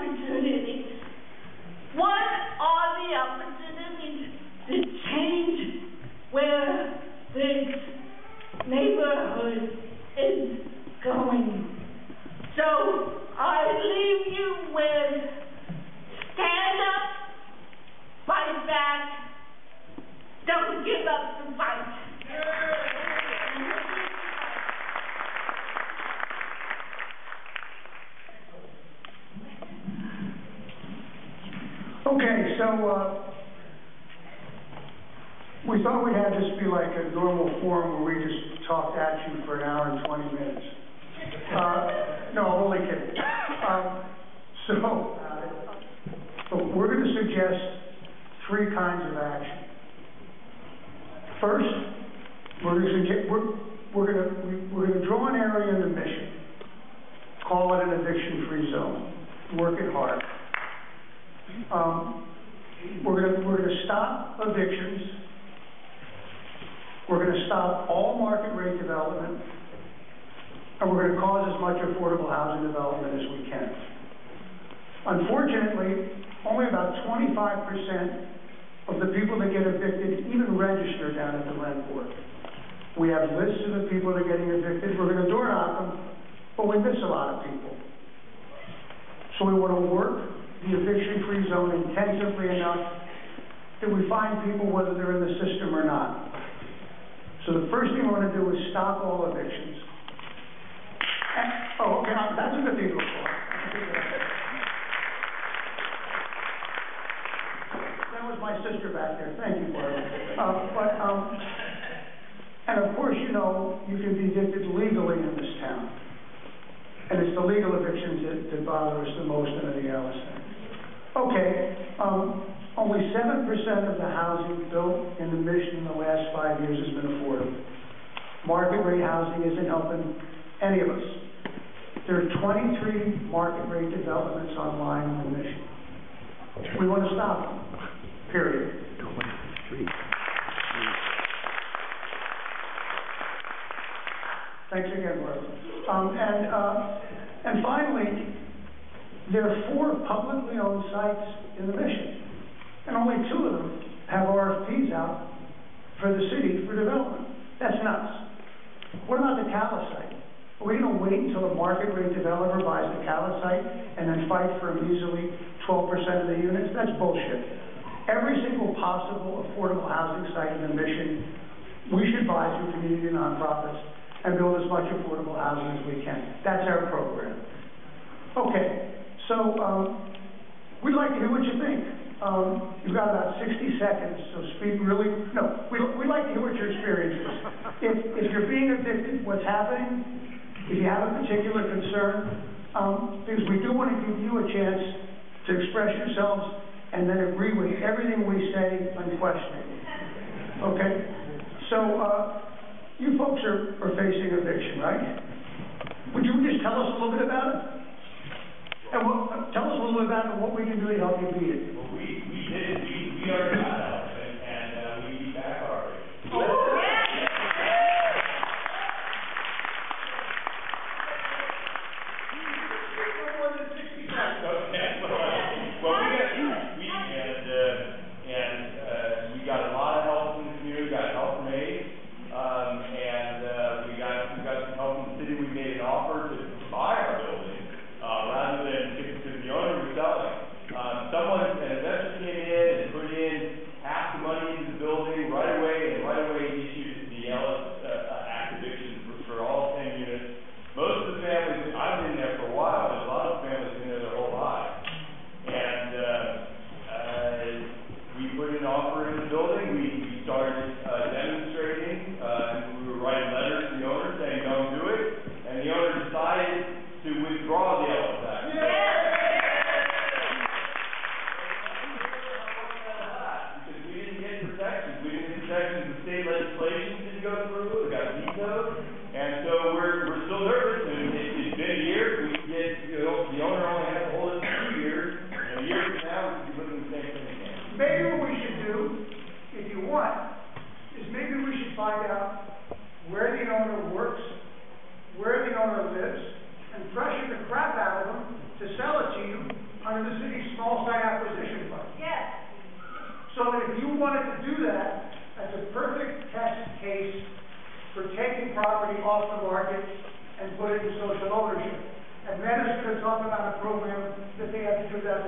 opportunity. What are the opportunities to change where this neighborhood is going? So I leave you with stand up, fight back, don't give up the fight. Okay, so we thought we'd have this be like a normal forum where we just talked at you for an hour and 20 minutes. No, I'm only kidding. So we're going to suggest 3 kinds of action. First, we're going to draw an area in the mission, call it an eviction-free zone, work it hard. We're going to stop evictions. We're going to stop all market rate development, and we're going to cause as much affordable housing development as we can. Unfortunately, only about 25% of the people that get evicted even register down at the rent board. We have lists of the people that are getting evicted. We're going to door knock them, but we miss a lot of people. So we want to work the eviction-free zone intensively enough that we find people whether they're in the system or not. So the first thing we want to do is stop all evictions. Oh, okay, that's a good thing to look for. That was my sister back there. Thank you, Barbara. And of course, you know, you can be evicted legally in this town. And it's the legal evictions that bother us the most than anything else. Okay, only 7% of the housing built in the mission in the last 5 years has been affordable. Market rate housing isn't helping any of us. There are 23 market rate developments online in the mission. We want to stop them, period. 23. Thanks again, Barbara. And finally, there are 4 publicly owned sites in the mission, and only 2 of them have RFPs out for the city for development. That's nuts. What about the Cala site? Are we going to wait until a market rate developer buys the Cala site and then fight for a measly 12% of the units? That's bullshit. Every single possible affordable housing site in the mission, we should buy through community nonprofits and build as much affordable housing as we can. That's our program. Okay. So we'd like to hear what you think. You've got about 60 seconds, so speak really. No, we'd like to hear what your experience is. If you're being evicted, what's happening? If you have a particular concern, because we do want to give you a chance to express yourselves and then agree with everything we say unquestioningly. Okay? So you folks are facing eviction, right? Would you just tell us a little bit about it? And tell us a little bit about what we can do to help you beat it. Well, we did it. We already got help, and we beat back our eviction. Oh, yeah. More than 60 seconds. Okay. Well, we got a lot of help from the community. We got help from aid, and we got some help from the city. We made an offer to buy our building. Rather than because the owner was selling. An investor came in and put in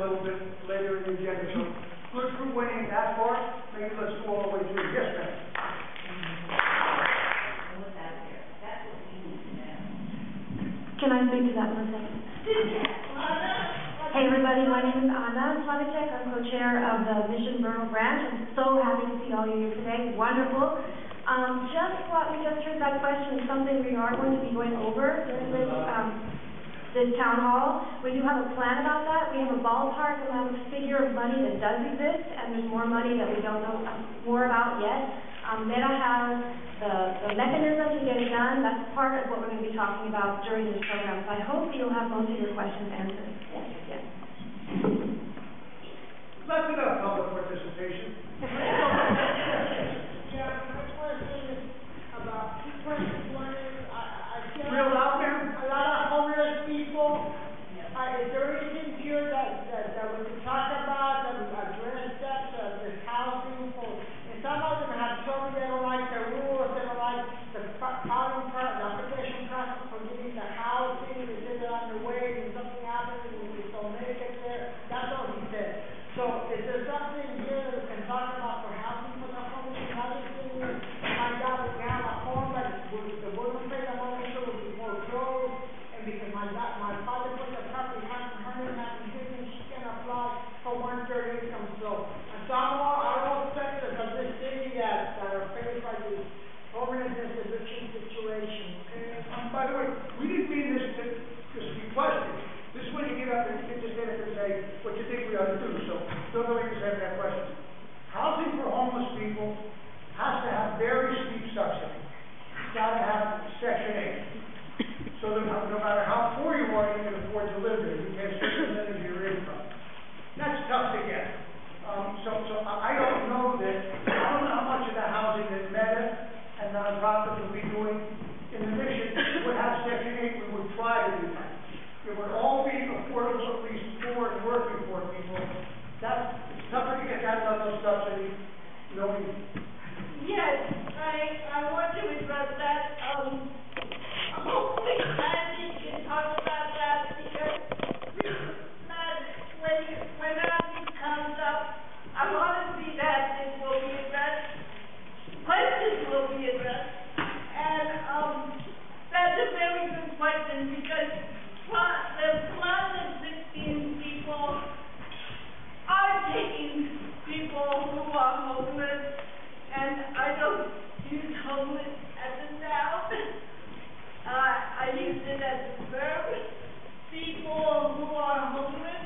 little bit later in the agenda. So good group went in that far, maybe let's go all the way through. Yes, ma'am. Can I speak to that for a second? Hey everybody, my name is Anna Slavicek. I'm co-chair of the Mission Borough branch. I'm so happy to see all of you here today. Wonderful. Just what we just heard, that question is something we are going to be going over during this town hall. We do have a plan about that. We have a ballpark amount of figure of money that does exist, and there's more money that we don't know more about yet. Meta has the mechanism to get it done. That's part of what we're going to be talking about during this program. So I hope that you'll have most of your questions answered. Yes. That's enough public participation. Yeah, my question is about two questions. One is, I feel Real loud, ma'am. a lot of homeless people. Is there anything here that we can talk about, that we address that, this housing for, and some of them have told me they don't like the rules, they don't like the application process for getting the housing, they say they're on the way, and something happens, and we don't make it there. That's all he said. So is there something here that we can talk about for housing for the homeless? Another thing is, find out if we have a home that the Board of Supervisors will be foreclosed, and because my father put the property $100,000 and she can apply for 1/3 income. So I'm all sectors of this city that are faced by this homelessness eviction situation. Okay. By the way, we didn't mean this to be questioned. This is when you get up and you just get up and say what you think we ought to do. So don't know you just have that question. Housing for homeless people has to have very steep subsidy. It's got to have Section 8. So that no matter how poor you are, you can afford to live there. You get a certain percentage of your income. That's tough to get. So I don't know how much of the housing that Meta and nonprofits will be doing in the mission would have Section 8. We would try to do that. It would all be affordable, at least poor and working poor people. It's tougher to get that level of subsidy. Yes, I want to address that. Hopefully Andy can talk about that, because when Andy comes up, I want to see that this will be addressed. Questions will be addressed. And that's a very good question, because the Plaza 16 people are taking people who are homeless, and I don't use homeless as a noun. I use it as a verb. People who are homeless,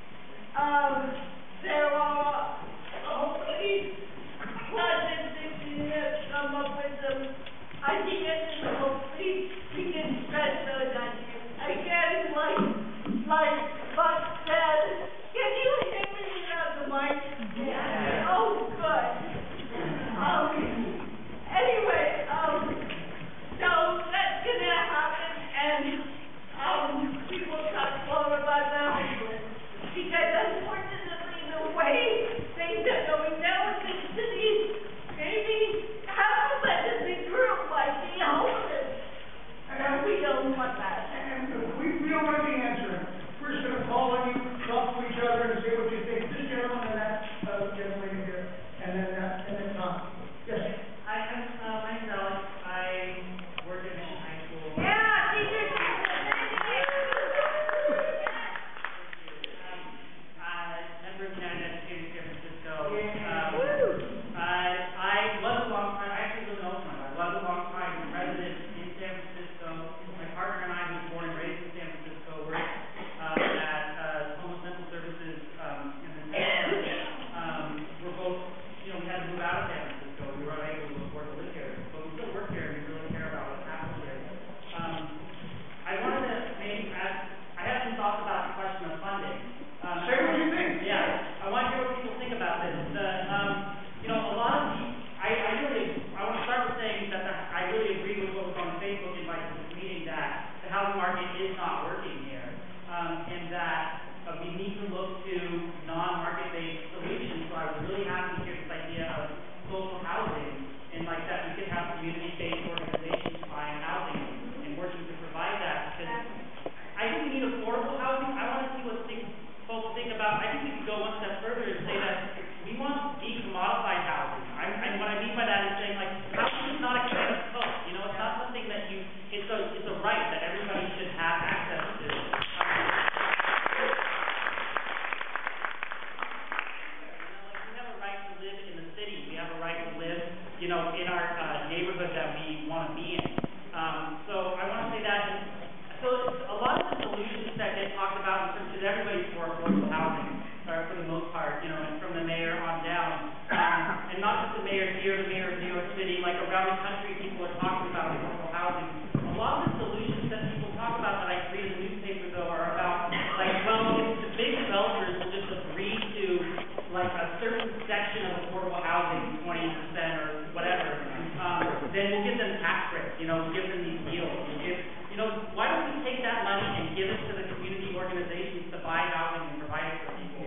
there are hopefully Plaza 16 that come up with some ideas, and hopefully we can stress those ideas. Again, like Buck said, can you hear me without the mic? Yeah. Oh, good. Anyway, so that's gonna happen, and we will talk more about that, because unfortunately the way things are going now in this city, maybe half of us as a group might be homeless, and we don't want that. And we don't want to be answering. We're just going to call on you, talk to each other, and say what you think. This gentleman and that gentleman here, and then Tom. Yes. Myself, I work at Mission High School. Yeah, teachers.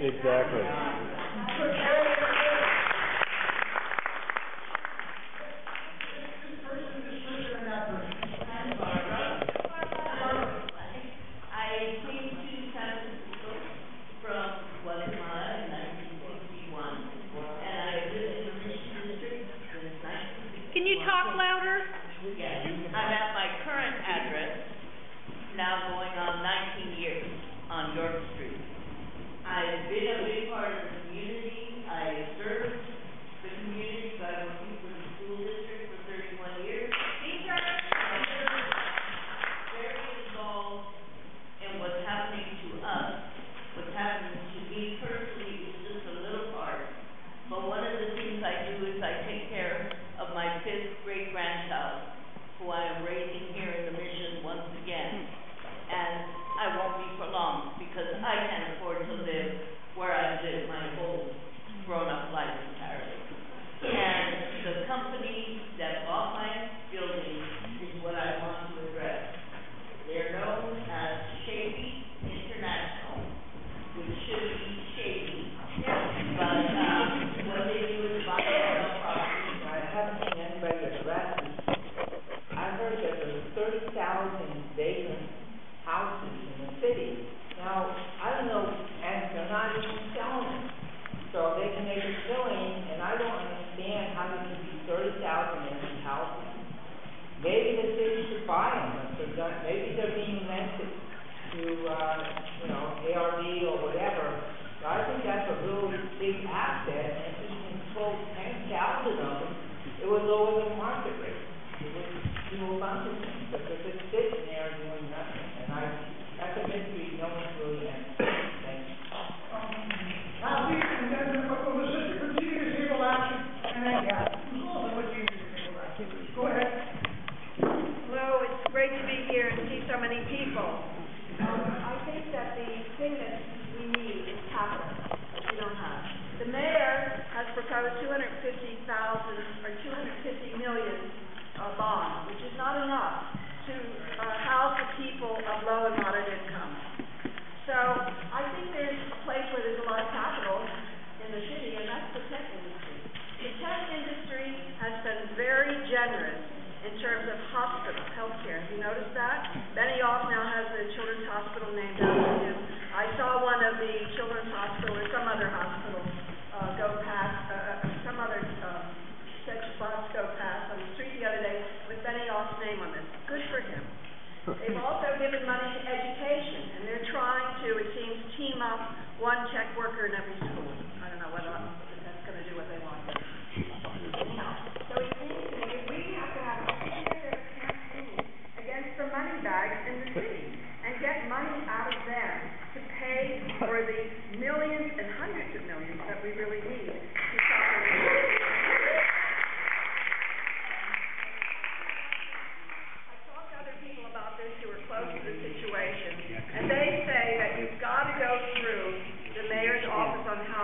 Exactly. I came to San Francisco from Guatemala in 1961, and I live in the Mission District since 1960. Can you talk louder? Yes, I'm at my current address, now going on 19 years on York Street. I've been a big part of the community. I served the community by working for the school district for 31 years. Very involved in what's happening to us. What's happening to me personally is just a little part. But one of the things I do is I take care of my 5th great-grandchild, who I am raising here in the Mission once again. And I won't be for long, because I can't afford to live where I've lived my whole grown-up life entirely. And the company that bought my building is what I want to address. They're known as Shady International, which should be shady. But what they do is buy and sell property. I haven't seen anybody address this. I heard that there's 30,000 vacant houses in the city. Now, I don't know, and they're not even selling them. So they can make a killing, and I don't understand how there can be 30,000 empty houses. Maybe the city should buy them if they're done. Maybe they're being rented to, ARB or whatever. So I think that's a real big asset, and if you can close 10,000 of them, it would lower the market rate. It would do a bunch of things, but they're just sitting there doing nothing. And that's a mystery no one's really answered. Thank you. And then we'll just continue to table action, and then, go ahead. Hello, it's great to be here and see so many people. I think that the thing that we need is capital, which we don't have. The mayor has proposed $250 million bond, which is not enough to house the people of low and moderate income. So I think there's a place where there's a lot of capital in the city, and that's the tech industry. The tech industry has been very generous in terms of hospital, healthcare. Have you noticed that? Benioff now has the Children's Hospital named after him. I saw one of the Children's Hospital or some other hospital go past, some other such bus go past on the street the other day with Benioff's name on it. Good for him. They've also given money to education, and they're trying to, it seems, team up one tech worker in every school. I don't know whether that's going to do what they want. Anyhow, so it seems to me that we have to have a serious campaign against the money bags in the city and get money out of them to pay for the millions and hundreds of millions that we really need to suffer. Who are close to the situation, and they say that you've got to go through the mayor's office on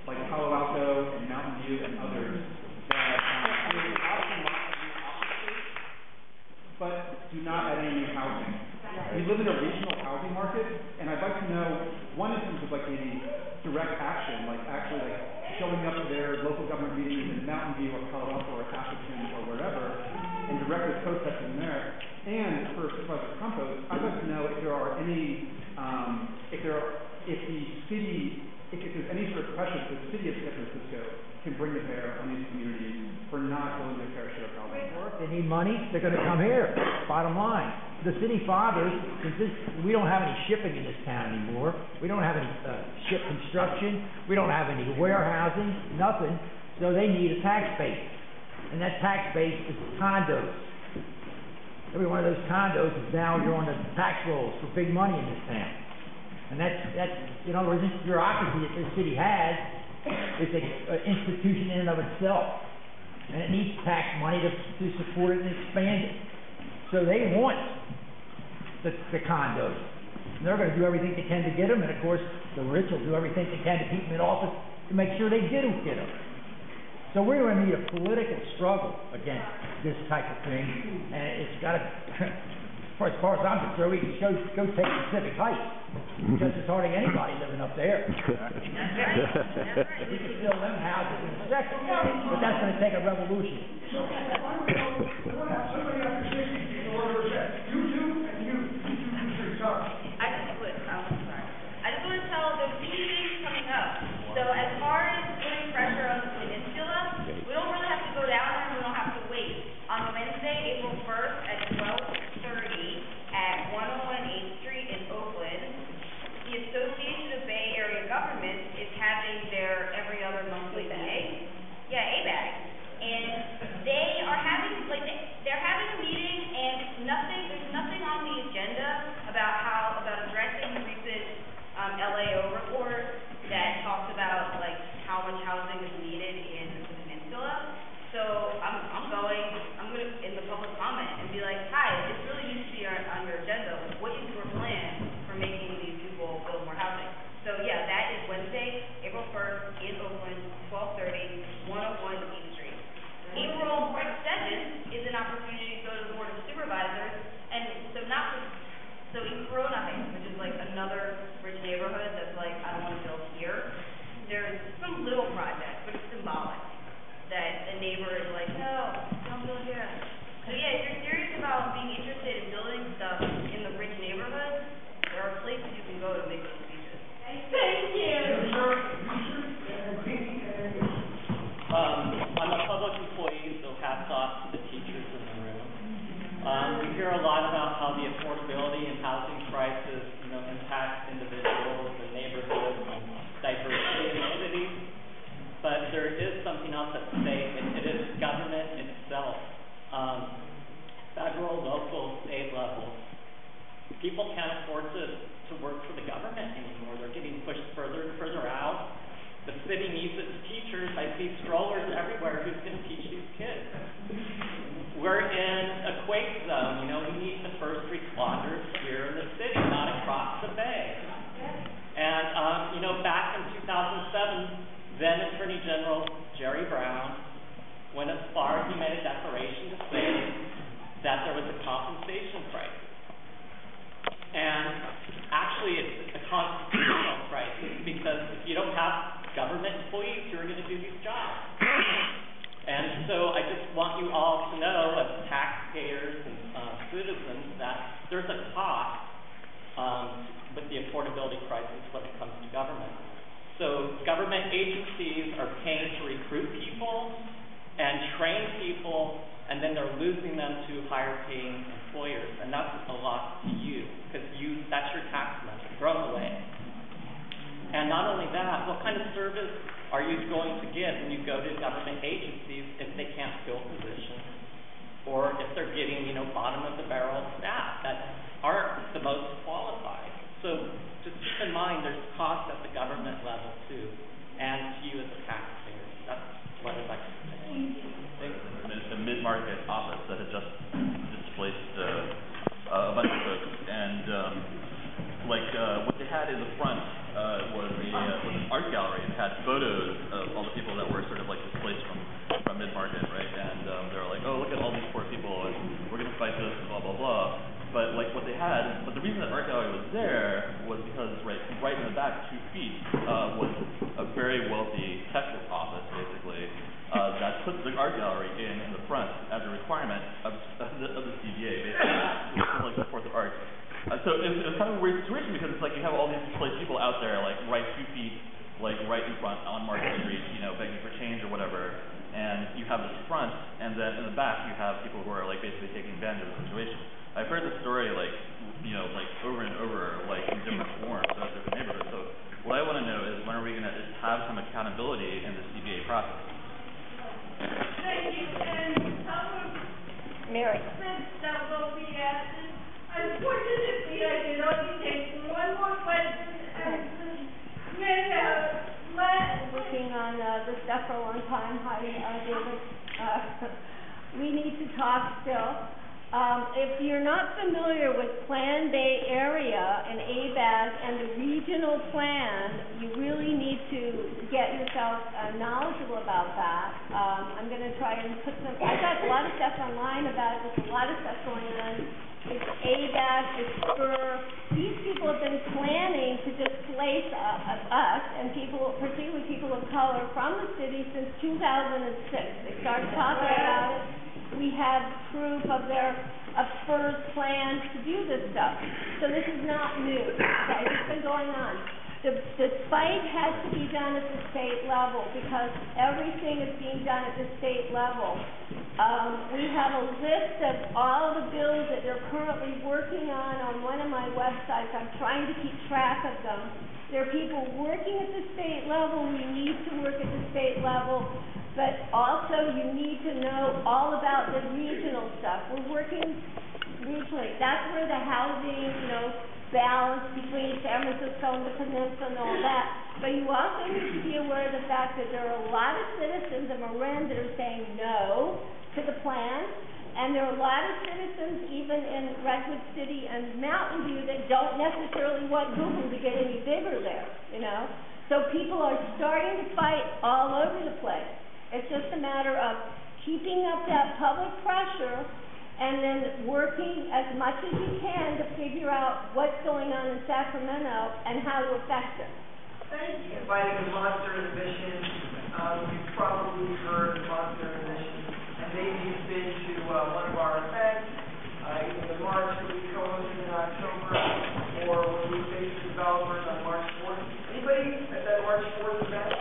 like Palo Alto and Mountain View and others that create housing lots of new offices, but do not add any new housing. We live in a regional housing market, and I'd like to know, one, in terms of like maybe direct action, like actually like showing up to their local government meetings in Mountain View or Palo Alto or Atherton or wherever, and directly protesting there. And for Supervisor Campos, I'd like to know if there are any, if there's any sort of pressure that the city of San Francisco can bring to bear on these communities for not building their fair share of housing. They need money, they're gonna come here, bottom line. The city fathers, we don't have any shipping in this town anymore, we don't have any ship construction, we don't have any warehousing, nothing, so they need a tax base. And that tax base is condos. Every one of those condos is now, you're on the tax rolls for big money in this town. And that's in other words, this bureaucracy that this city has is an institution in and of itself. And it needs tax money to support it and expand it. So they want the condos. And they're going to do everything they can to get them, and of course, the rich will do everything they can to keep them in office to make sure they do get them. So we're going to need a political struggle against this type of thing, and it's got to, as far as I'm concerned, we can go take Pacific Heights, because there's hardly anybody living up there. We can build them houses in a second, but that's going to take a revolution. I just want to tell there's two things coming up. So as far as putting pressure on the peninsula, we don't really have to go down there, we don't have to wait. On Wednesday, April 1st at 12:30 at 101 8th Street in Oakland, the Association of Bay Area Governments is having their every other monthly meeting. Yeah, ABAG. And they are having, they're having a meeting, and there's nothing on the agenda about addressing the recent LAO report that talks about how much housing is needed in the peninsula. So I'm gonna in the public comment and be like, hi, this really needs to be on your agenda. What is your plan for making these people build more housing? So yeah, that is Wednesday, April 1st in Oakland, 12:30, 101 8th Street. April 7th is an opportunity to go to the Board of Supervisors, and so in Corona Heights, which is another rich neighborhood that's I don't want to build here, there's some little project, but it's symbolic, that the neighbor is no, don't build here. So yeah, if you're serious about being interested in building stuff in the rich neighborhoods, there are places you can go to make those speeches. Thank you. I'm a public employee, so hats off to the teachers in the room. We hear a lot about how the affordability and housing crisis, impacts individuals and neighborhoods and diversity in cities. But there is something else at stake, and it is government itself. Federal, local, state levels. People can't afford to work for the government anymore. They're getting pushed further and further out. The city needs its teachers. I see strollers everywhere. Who's going to teach these kids? We're in a quake zone. We need the first responders here in the city, not across the bay. And, back in 2007, then Attorney General Jerry Brown went as far as he made a declaration to say that there was a compensation crisis. And actually, it's a constitutional crisis, because if you don't have government employees who are going to do these jobs. And so I just want you all to know, as taxpayers and citizens, that there's a cost with the affordability crisis when it comes to government. So government agencies are paying to recruit people and train people, and then they're losing them to higher paying employers. And that's a loss to you, because that's your tax money thrown away. And not only that, what kind of service are you going to get when you go to government agencies if they can't fill positions, or if they're getting, bottom of the barrel staff that aren't the most qualified? So just keep in mind there's costs at the government level too, and to you as a taxpayer. That's what I'd like to say. Thank you. The mid-market office that had just displaced a bunch of folks, and what they had in the front was an art gallery. It had photos very wealthy tech office, basically, that puts the art gallery in the front as a requirement of the CBA, basically, to like support the arts. So it was kind of a weird situation because it's like you have all these displaced people out there, like right 2 feet, like right in front on Market Street, you know, begging for change or whatever. And you have this front, and then in the back you have people who are like basically taking advantage of the situation. I've heard the story like, you know, like over and over, like in different forms throughout different neighborhoods. So what I want to know is when are we going to have some accountability in the CBA process? Thank you, and Mary. that will be asked. Unfortunately, I can only take one more question, and Working on this stuff for a long time. Hi, David. We need to talk still. If you're not familiar with Plan Bay Area and ABAG and the regional plan, you really need to get yourself knowledgeable about that. I'm going to try and put some, I've got a lot of stuff online about it. There's a lot of stuff going on. It's ABAG, it's SPUR. These people have been planning to displace us and people, particularly people of color, from the city since 2006. They started talking about it. We have proof of SPUR's plans to do this stuff. So this is not new. Okay, it's been going on. The fight has to be done at the state level because everything is being done at the state level. We have a list of all the bills that they're currently working on one of my websites. I'm trying to keep track of them. There are people working at the state level. We need to work at the state level. But also you need to know all about the regional stuff. We're working regionally. That's where the housing, balance between San Francisco and the peninsula and all that. But you also need to be aware of the fact that there are a lot of citizens of Marin that are saying no to the plan, and there are a lot of citizens even in Redwood City and Mountain View that don't necessarily want Google to get any bigger there, So people are starting to fight all over the place. It's just a matter of keeping up that public pressure and then working as much as you can to figure out what's going on in Sacramento and how to affect it. Thank you. Fighting the monster in the mission. You've probably heard of monster in the mission. And maybe you've been to one of our events, either the march that we co-hosted in October, or when we faced developers on March 4th. Anybody at that March 4th event?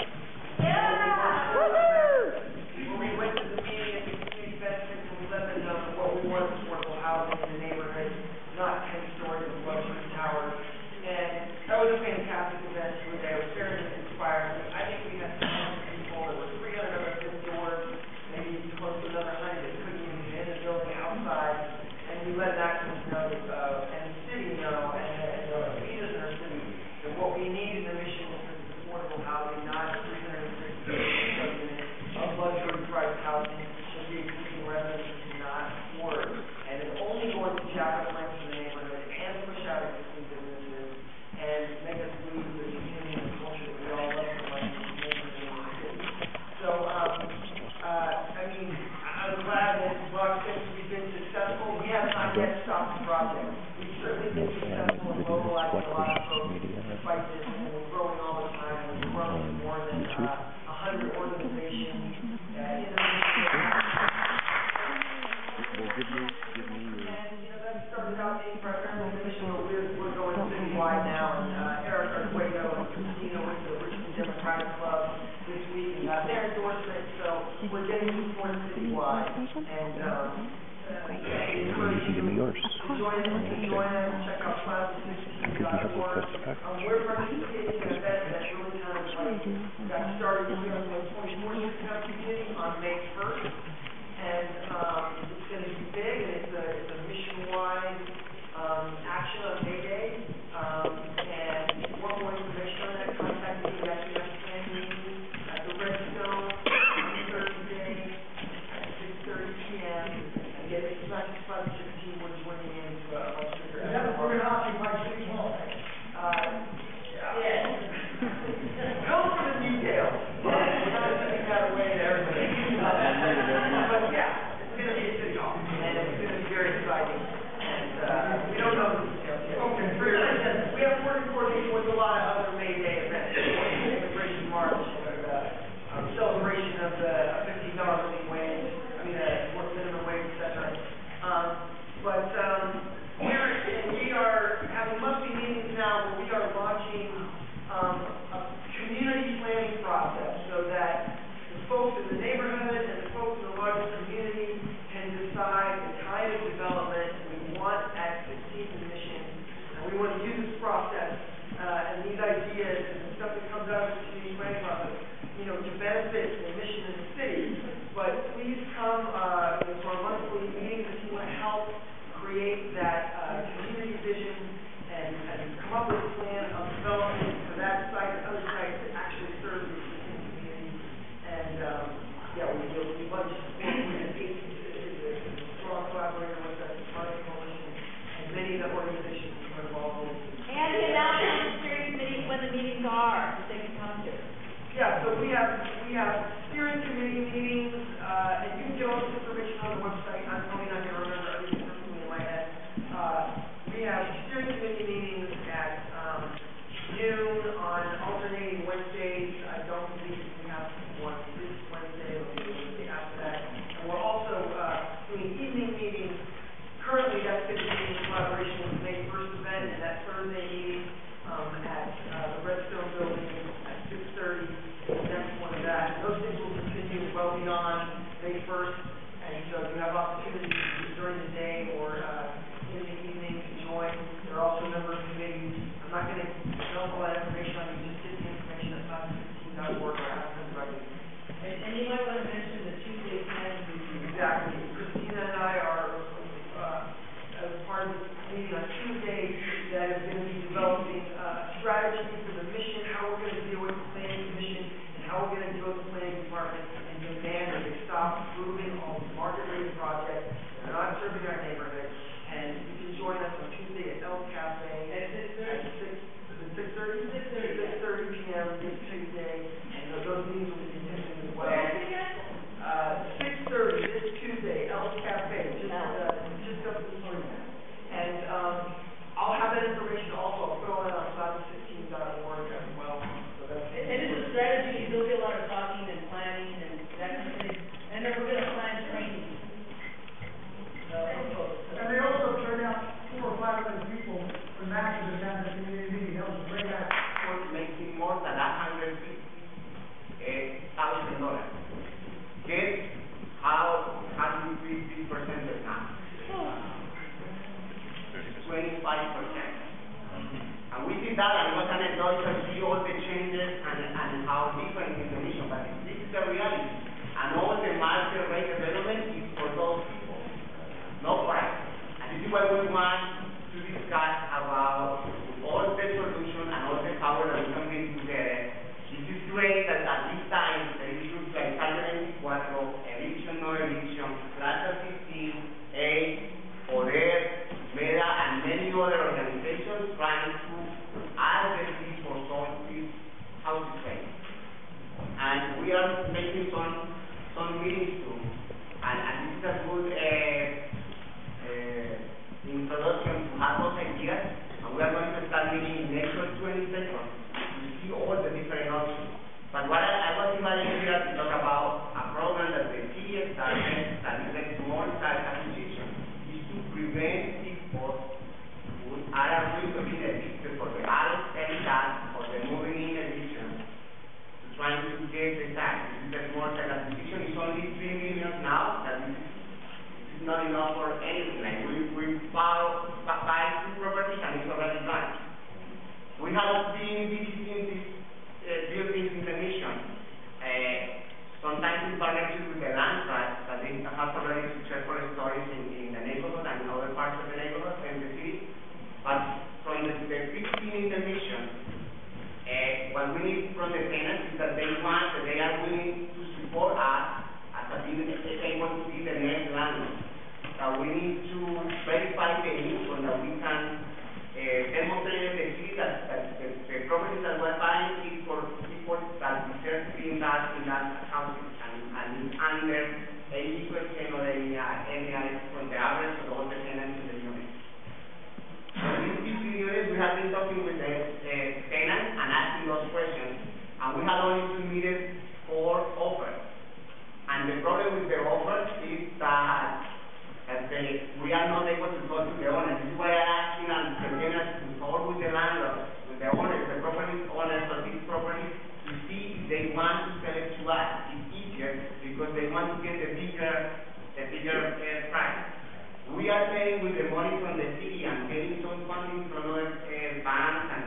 Yeah! Woohoo! When we went to the meeting at the community benefits and we let them know that what we want is affordable housing in the neighborhood, not 10 stories of luxury towers. And that was a fantastic event. I was very inspired. I think we had 200 people. There were 300 of us indoors, maybe close to another 100 that couldn't even get in the building outside. And we let actors know, and the city know, and the leaders in our city, that what we need in the mission is affordable housing, not 360 units of luxury priced housing that the existing residents cannot afford. And it's only going to jack up rents in the neighborhood and push out existing businesses and make us lose the community and the culture that we all love so much in the city. So, I'm glad that Buck thinks we've been successful. We have not yet stopped the project. We've certainly been successful in mobilizing a lot of folks to fight this, and we're growing all the time. We're growing more than 100 organizations in the that started out being primarily the mission, but we're going citywide now. And Eric Arguello and Christina with the Richmond Democratic Club this week and got their endorsement. So we're getting support citywide. And I encourage you to join us, check out Plaza16.org. We're participating in an event that's really kind of got started here on the 24th Street Community on May 1st. And it's going to be big, and it's a mission-wide action on May Day. And if you want more information on that, contact me. We actually have a plan meeting at the Redstone on Thursday at 6:30 p.m. And get it back to Plaza 16. We're joining in to a much bigger effort. We're going to occupy City Hall. Yeah. Go for the details. We're not sending that away to everybody. have steering committee meetings, and you can get all this information on the website. I'm probably not going to remember everything personally in my head. We have steering committee meetings at noon on alternating Wednesdays. I don't believe we have one this Wednesday, it'll be the Wednesday after that. And we're also doing evening meetings. Currently, that's going to be in collaboration with the May 1st event, and that Thursday meeting at the Redstone Building at 6:30 is the next one of that. Those things will continue well beyond May 1st, and so you have opportunities during the day or in the evening to join. There are also a number of committees. I'm not going to dump all that information on you, just get the information at 516.org or ask them directly. And you might want to mention the Tuesday planning meeting. Exactly. Christina and I are, as part of this meeting on Tuesday, that is going to be developing strategy for the mission, how we're going to deal with the planning commission, and how we're going to deal with the planning department, and demand that they stop approving all these market-rate projects that are not serving our neighborhood. And you can join us on Tuesday at El Cafe at 6:30 p.m. this Tuesday, and those meetings will be continuing as well. 6:30 this Tuesday, El Cafe, just up the street. And I'll have that information also. I'll put all that on cloud16.org as well. So that's and it's a strategy. There'll be a lot of talking and planning and that kind of thing. And then we're going to plan training. And they also turn out 400 or 500 people when Max was at the community meeting. That was a great act. Making more than $100,000. Guess how do you increase this percentage now? 25%. And we did that, and it was anecdotal to see all the changes and how different is the mission. But this is the reality. And all the market rate development is for those people, not for us. And this is why we want to discuss about all the solution and all the power that we can bring together. It is great that at this time, the issues like Salvador 24, eviction, no eviction, Plaza 15, Poder, MEDA, and many other organizations trying to advocate for solve this housing crisis. And we are making some meetings too. And this is a good introduction to have those ideas. And we are going to start meeting next 22nd to see all the different options. But what I was invited here to talk about a program that the city started that is a small size acquisition, is to prevent people who are at risk of being evicted for the out every tax or the moving in eviction to trying to get the tax. This is a small size acquisition. It's only $3 million now. That is not enough for anything. Like we buy 2 properties and it's already done. We have been visiting these buildings in the mission, sometimes in partnership with the land trust, that they have already successful stories in the neighborhood and in other parts of the neighborhood and the city. But from the 15 in the mission, what we need from the tenants is that they are willing to support us as being able to be the next landlord. We need to verify the income that we can demonstrate in the city that the properties that we're buying is for people that deserve to be in that housing and is under 80% of the NEI from the average of all the tenants in the unit. In these 2 units, we have been talking with the tenants and asking those questions, and we have only submitted 4 offers. And the problem with the offers is that we are not able to talk to the owners. This is why I'm asking the tenants to talk with the landlord, with the owners, the property owners of these properties, to see if they want to sell it to us. It's easier because they want to get the bigger price. We are paying with the money from the city and getting some funding from other banks and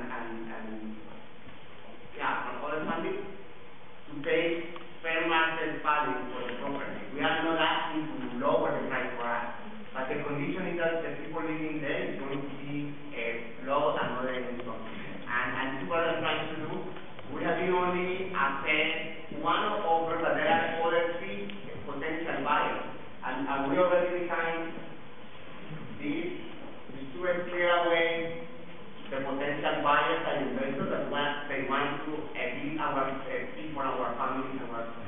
from other funding to pay fair market value for the property. We are not asking to lower the price for us, but the condition is that the people living there is going to be low and moderate income. And this is what I'm trying to do. We have been only assessed 1 offer, but there are other 3 potential buyers. And we already designed this to clear away the potential buyers and investors that they want to be our people, our families, our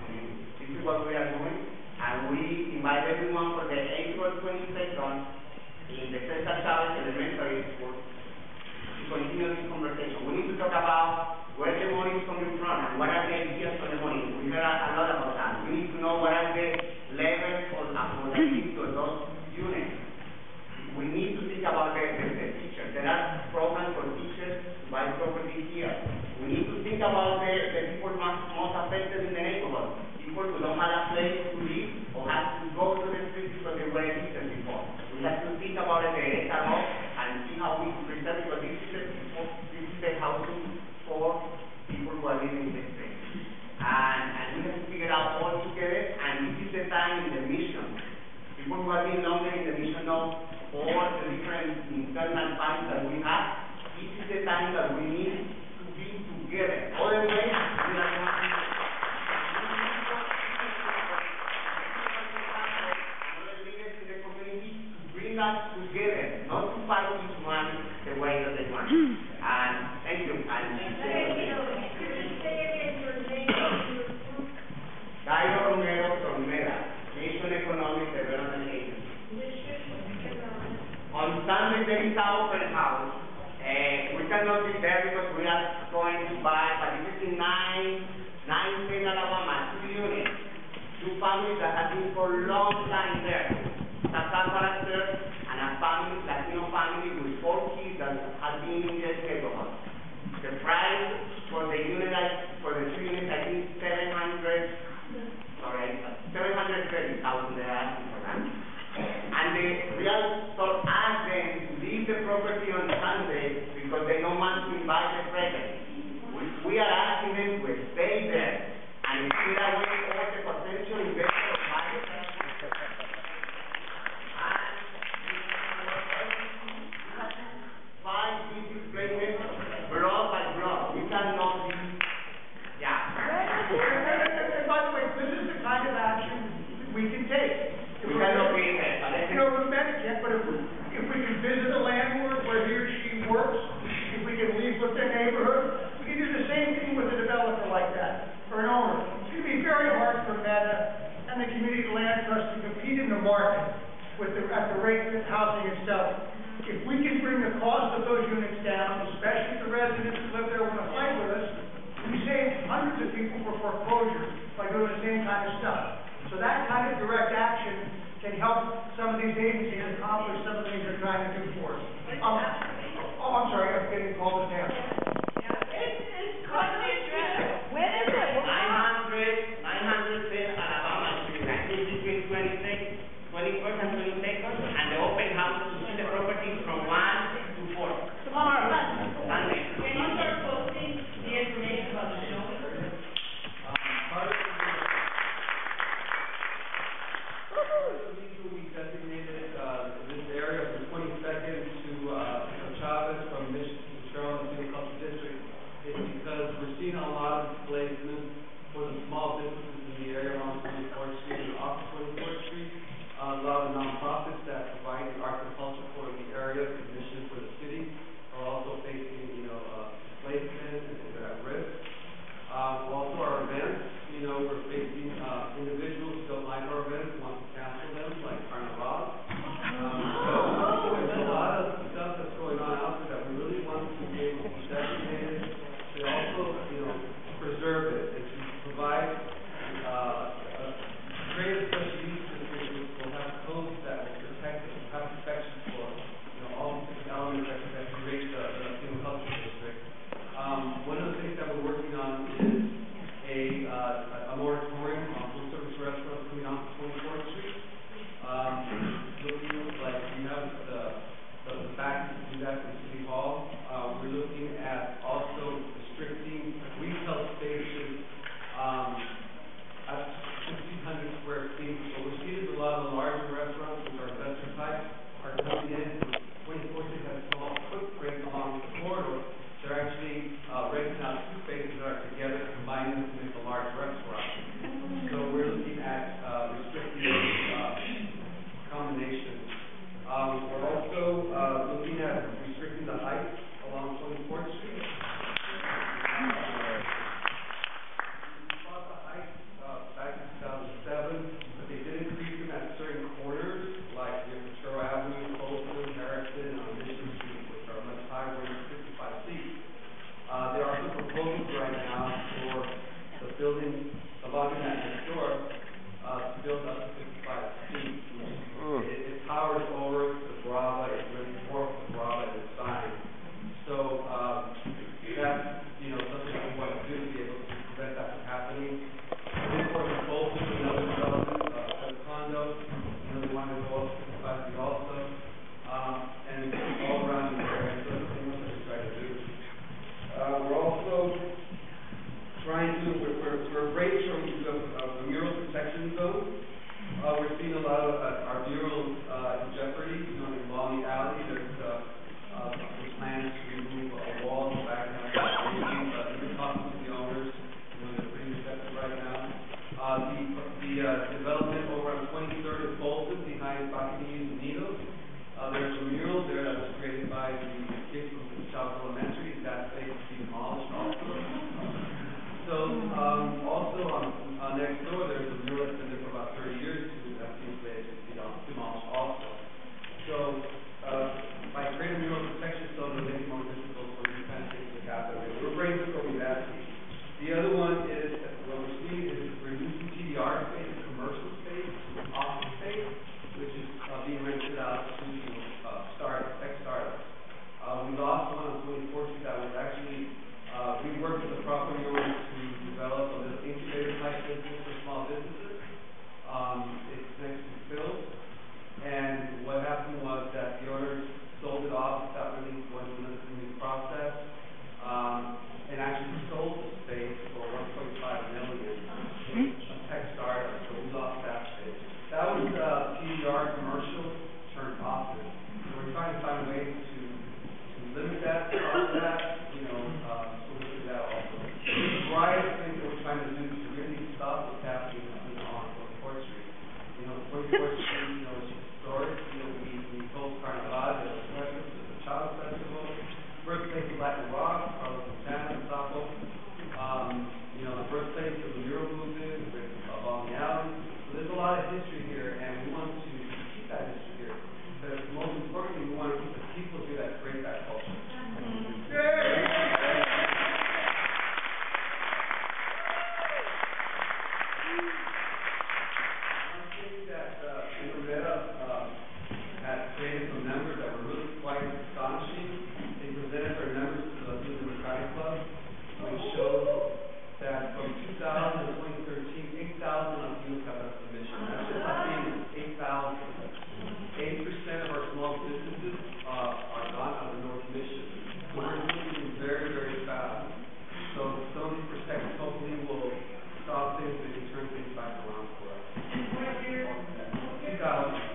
allowing that next door, to build up to 55 feet. It towers over the Brava, it really dwarfs the Brava in its size. So, that's, something that we want to do to be able to prevent that from happening. This was both with another development, a condo, they wanted to go up to 55 feet also, and all around the area, so that's what we're trying to do. We're also trying to, we're brainstorming the mural protection zone. We're seeing a lot of our murals in jeopardy, along the alley. There's plans to remove a wall in the back now. We've been talking to the owners, they're pretty receptive right now. The development over on 23rd and Bolton behind Bacanis and Nidos. There's a mural there that was created by the kids from South Elementary. That space is being demolished also. So, also on next door, there's a mural that's been there for about 30 years too. That seems like it's demolished also. So, by creating mural protection zone, it'll make it more difficult for these kind of things to happen. We're brainstorming that. The other one is, what we're seeing is reducing TDR space, commercial space, office space, which is being rented out to tech startups. We lost one on 24th Street that was actually, we worked with the property owners to develop a little incubator type business for small businesses. It's next to Phil's. And what happened was that the owners sold it off without really going through the new process, and actually sold the space for $1.5 million to a tech startup. So we lost that space. That was TDR commercial turned office. So we're trying to find ways to limit that, stop that, so we do that also. There's a variety of things that we're trying to do to really stop what's happening on 44th Street. 44th Street, is historic. We host Carnaval, the Child Festival, birthplace of Latin rock, Carlos Santana, Sapo. The birthplace of the mural movement along the alley. So there's a lot of history here, and we want to keep that history here. But most importantly, we want to keep the people here that create that culture. Had created some numbers that were really quite astonishing. They presented their numbers to the Democratic Club, which showed that from 2000 to 2013, 8,000 Latinos got a submission. That's just Latinos, 8,000. 80% of our small businesses are gone out of the North Mission. So we're moving very, very fast. So some of these protections hopefully will stop things and turn things back around for us. 2,000.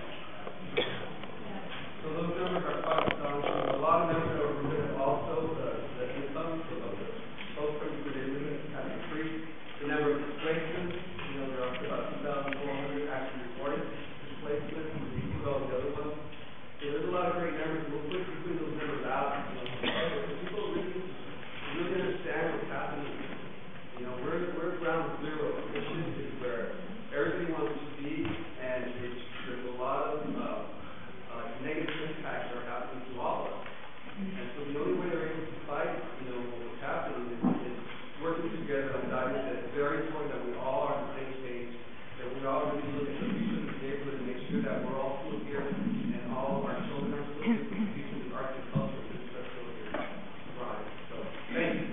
So those numbers are quite astonishing. A lot of numbers that were presented also, the income of the folks from the neighborhood has increased. The number of displacements, they're up to about 2,400 actually reported displacements. You see all the other ones. So there's a lot of great numbers. We'll put those numbers out. People really understand what's happening. We're ground zero. Mission is where everybody wants to be, and there's a lot of negative impacts that are happening to all of us. And so the only way they're able to fight, what's happening is working together. And David said it's very important that we all are on the same page, that we all really look at the future of the neighborhood and make sure that we're all still here and all of our children are still here for the future of the arts and culture of this festival here. Right. So, thank you.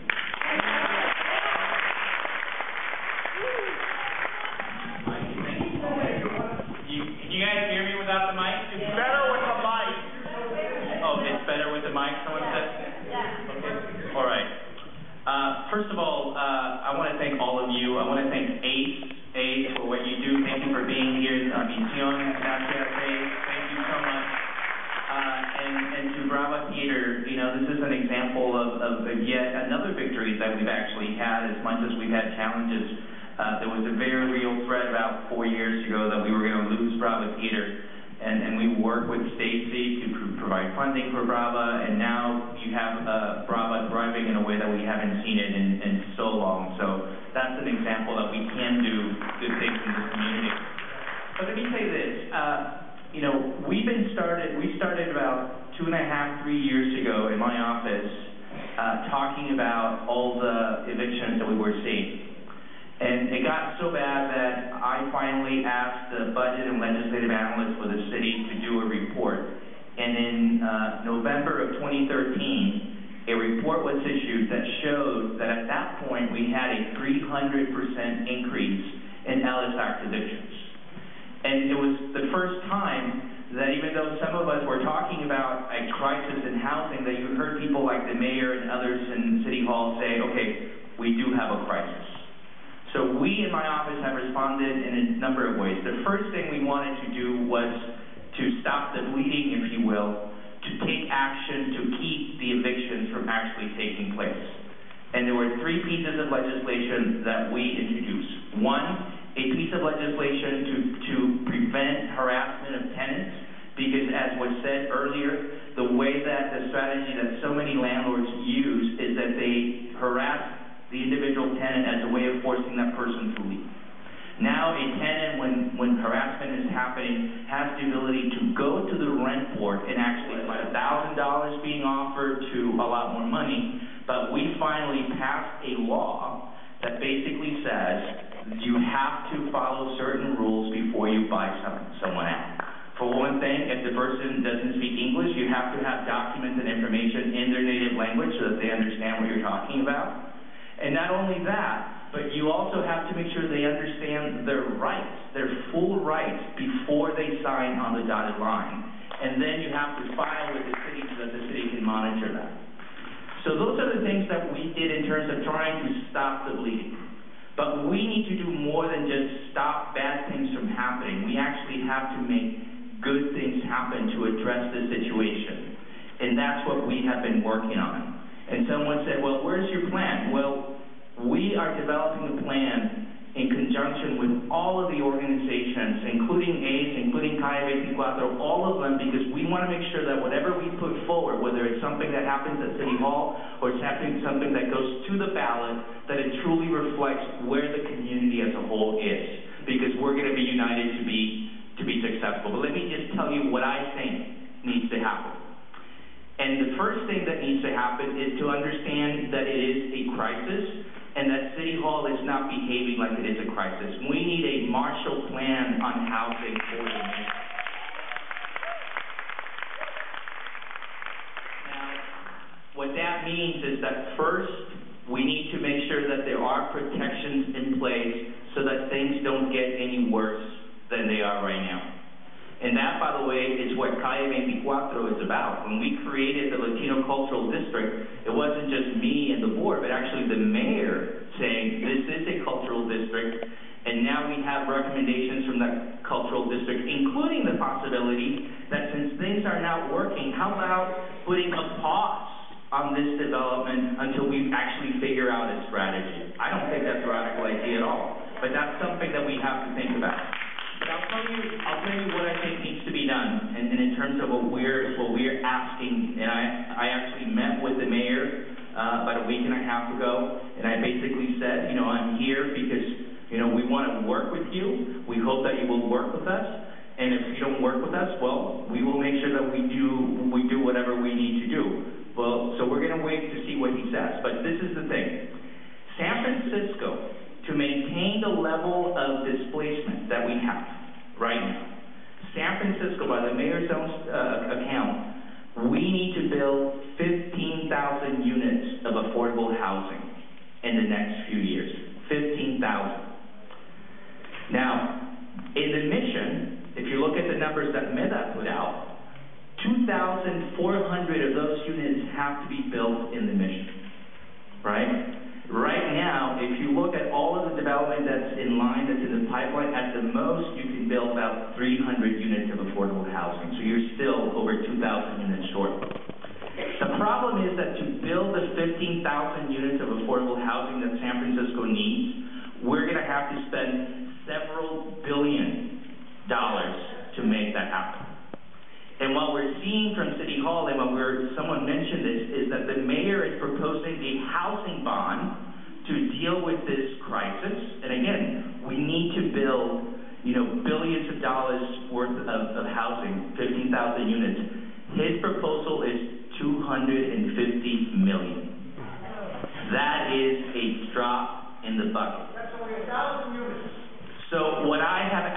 Can you guys hear me without the mic? It's better with the mic. Oh, it's better with the mic, someone said? Yeah. Okay. All right. First of all, I want to thank all of you. I want to thank ACE for what you do. Thank you for being here. Misión, gracias, ACE. Thank you so much. And to Brava Theatre, this is an example of yet another victory that we've actually had. As much as we've had challenges, there was a very real threat about 4 years ago that we were going to lose Brava Theatre, and we worked with Stacy to provide funding for Brava, and now you have Brava thriving in a way that we haven't seen it in so long. So that's an example that we can do good things in this community. But let me say this, we started about 2.5, 3 years ago in my office talking about all the evictions that we were seeing. And it got so bad finally asked the budget and legislative analysts for the city to do a report. And in November of 2013, a report was issued that showed that at that point we had a 300% increase in Ellis Act evictions. And it was the first time that even though some of us were talking about a crisis in housing, that you heard people like the mayor and others in City Hall say, okay, we do have a crisis. So we in my office have responded in a number of ways. The first thing we wanted to do was to stop the bleeding, if you will, to take action to keep the evictions from actually taking place. And there were 3 pieces of legislation that we introduced. One, a piece of legislation to prevent harassment of tenants, because as was said earlier, the way that the strategy that so many landlords use is that they harass the individual tenant as a way of forcing that person to leave. Now a tenant, when harassment is happening, has the ability to go to the rent board and actually fight $1,000 being offered to a lot more money, but we finally passed a law that basically says you have to follow certain rules before you buy someone out. For one thing, if the person doesn't speak English, you have to have documented information in their native language so that they understand what you're talking about. And not only that, but you also have to make sure they understand their rights, their full rights, before they sign on the dotted line. And then you have to file with the city so that the city can monitor that. So those are the things that we did in terms of trying to stop the bleeding. But we need to do more than just stop bad things from happening. We actually have to make good things happen to address the situation. And that's what we have been working on. And someone said, well, where's your plan? Well, we are developing a plan in conjunction with all of the organizations, including ACE, including Calle 24, all of them, because we want to make sure that whatever we put forward, whether it's something that happens at City Hall or it's happening something that goes to the ballot, that it truly reflects where the community as a whole is, because we're going to be united to be successful. But let me just tell you what I think needs to happen. And the first thing that needs to happen is to understand that it is a crisis and that City Hall is not behaving like it is a crisis. We need a Marshall Plan on housing for the nation. Now, what that means is that first, we need to make sure that there are protections in place so that things don't get any worse than they are right now. And that, by the way, is what Calle 24 is about. When we created the Latino Cultural District, it wasn't just me and the board, but actually the mayor saying this is a cultural district, and now we have recommendations from that cultural district, including the possibility that since things are not working, how about putting a pause on this development until we actually figure out a strategy? I don't think that's a radical idea at all, but that's something that we have to think about. But I'll tell you what I think needs to be done, and in terms of what we're asking. And I actually met with the mayor about a week and a half ago, and I basically said, I'm here because we want to work with you. We hope that you will work with us, and if you don't work with us, well, we will make sure that we do whatever we need to do. Well, so we're going to wait to see what he says. But this is the thing: San Francisco, to maintain the level of displacement that we have right now, San Francisco, by the mayor's own account, we need to build 15,000 units of affordable housing in the next few years. 15,000. Now, in the mission, if you look at the numbers that MEDA put out, 2,400 of those units have to be built in the mission, right? Right now, if you look at all of the development that's in line, that's in the pipeline, at the most you can build about 300 units of affordable housing. So you're still over 2,000 units short. The problem is that to build the 15,000 units of affordable housing that San Francisco needs, we're going to have to spend several $1 billion to make that happen. And what we're seeing from City Hall, and someone mentioned this, is that the mayor is proposing a housing bond to deal with this crisis. And again, we need to build, billions of dollars worth of housing, 15,000 units. His proposal is $250 million. That is a drop in the bucket. That's only 1,000 units. So what I have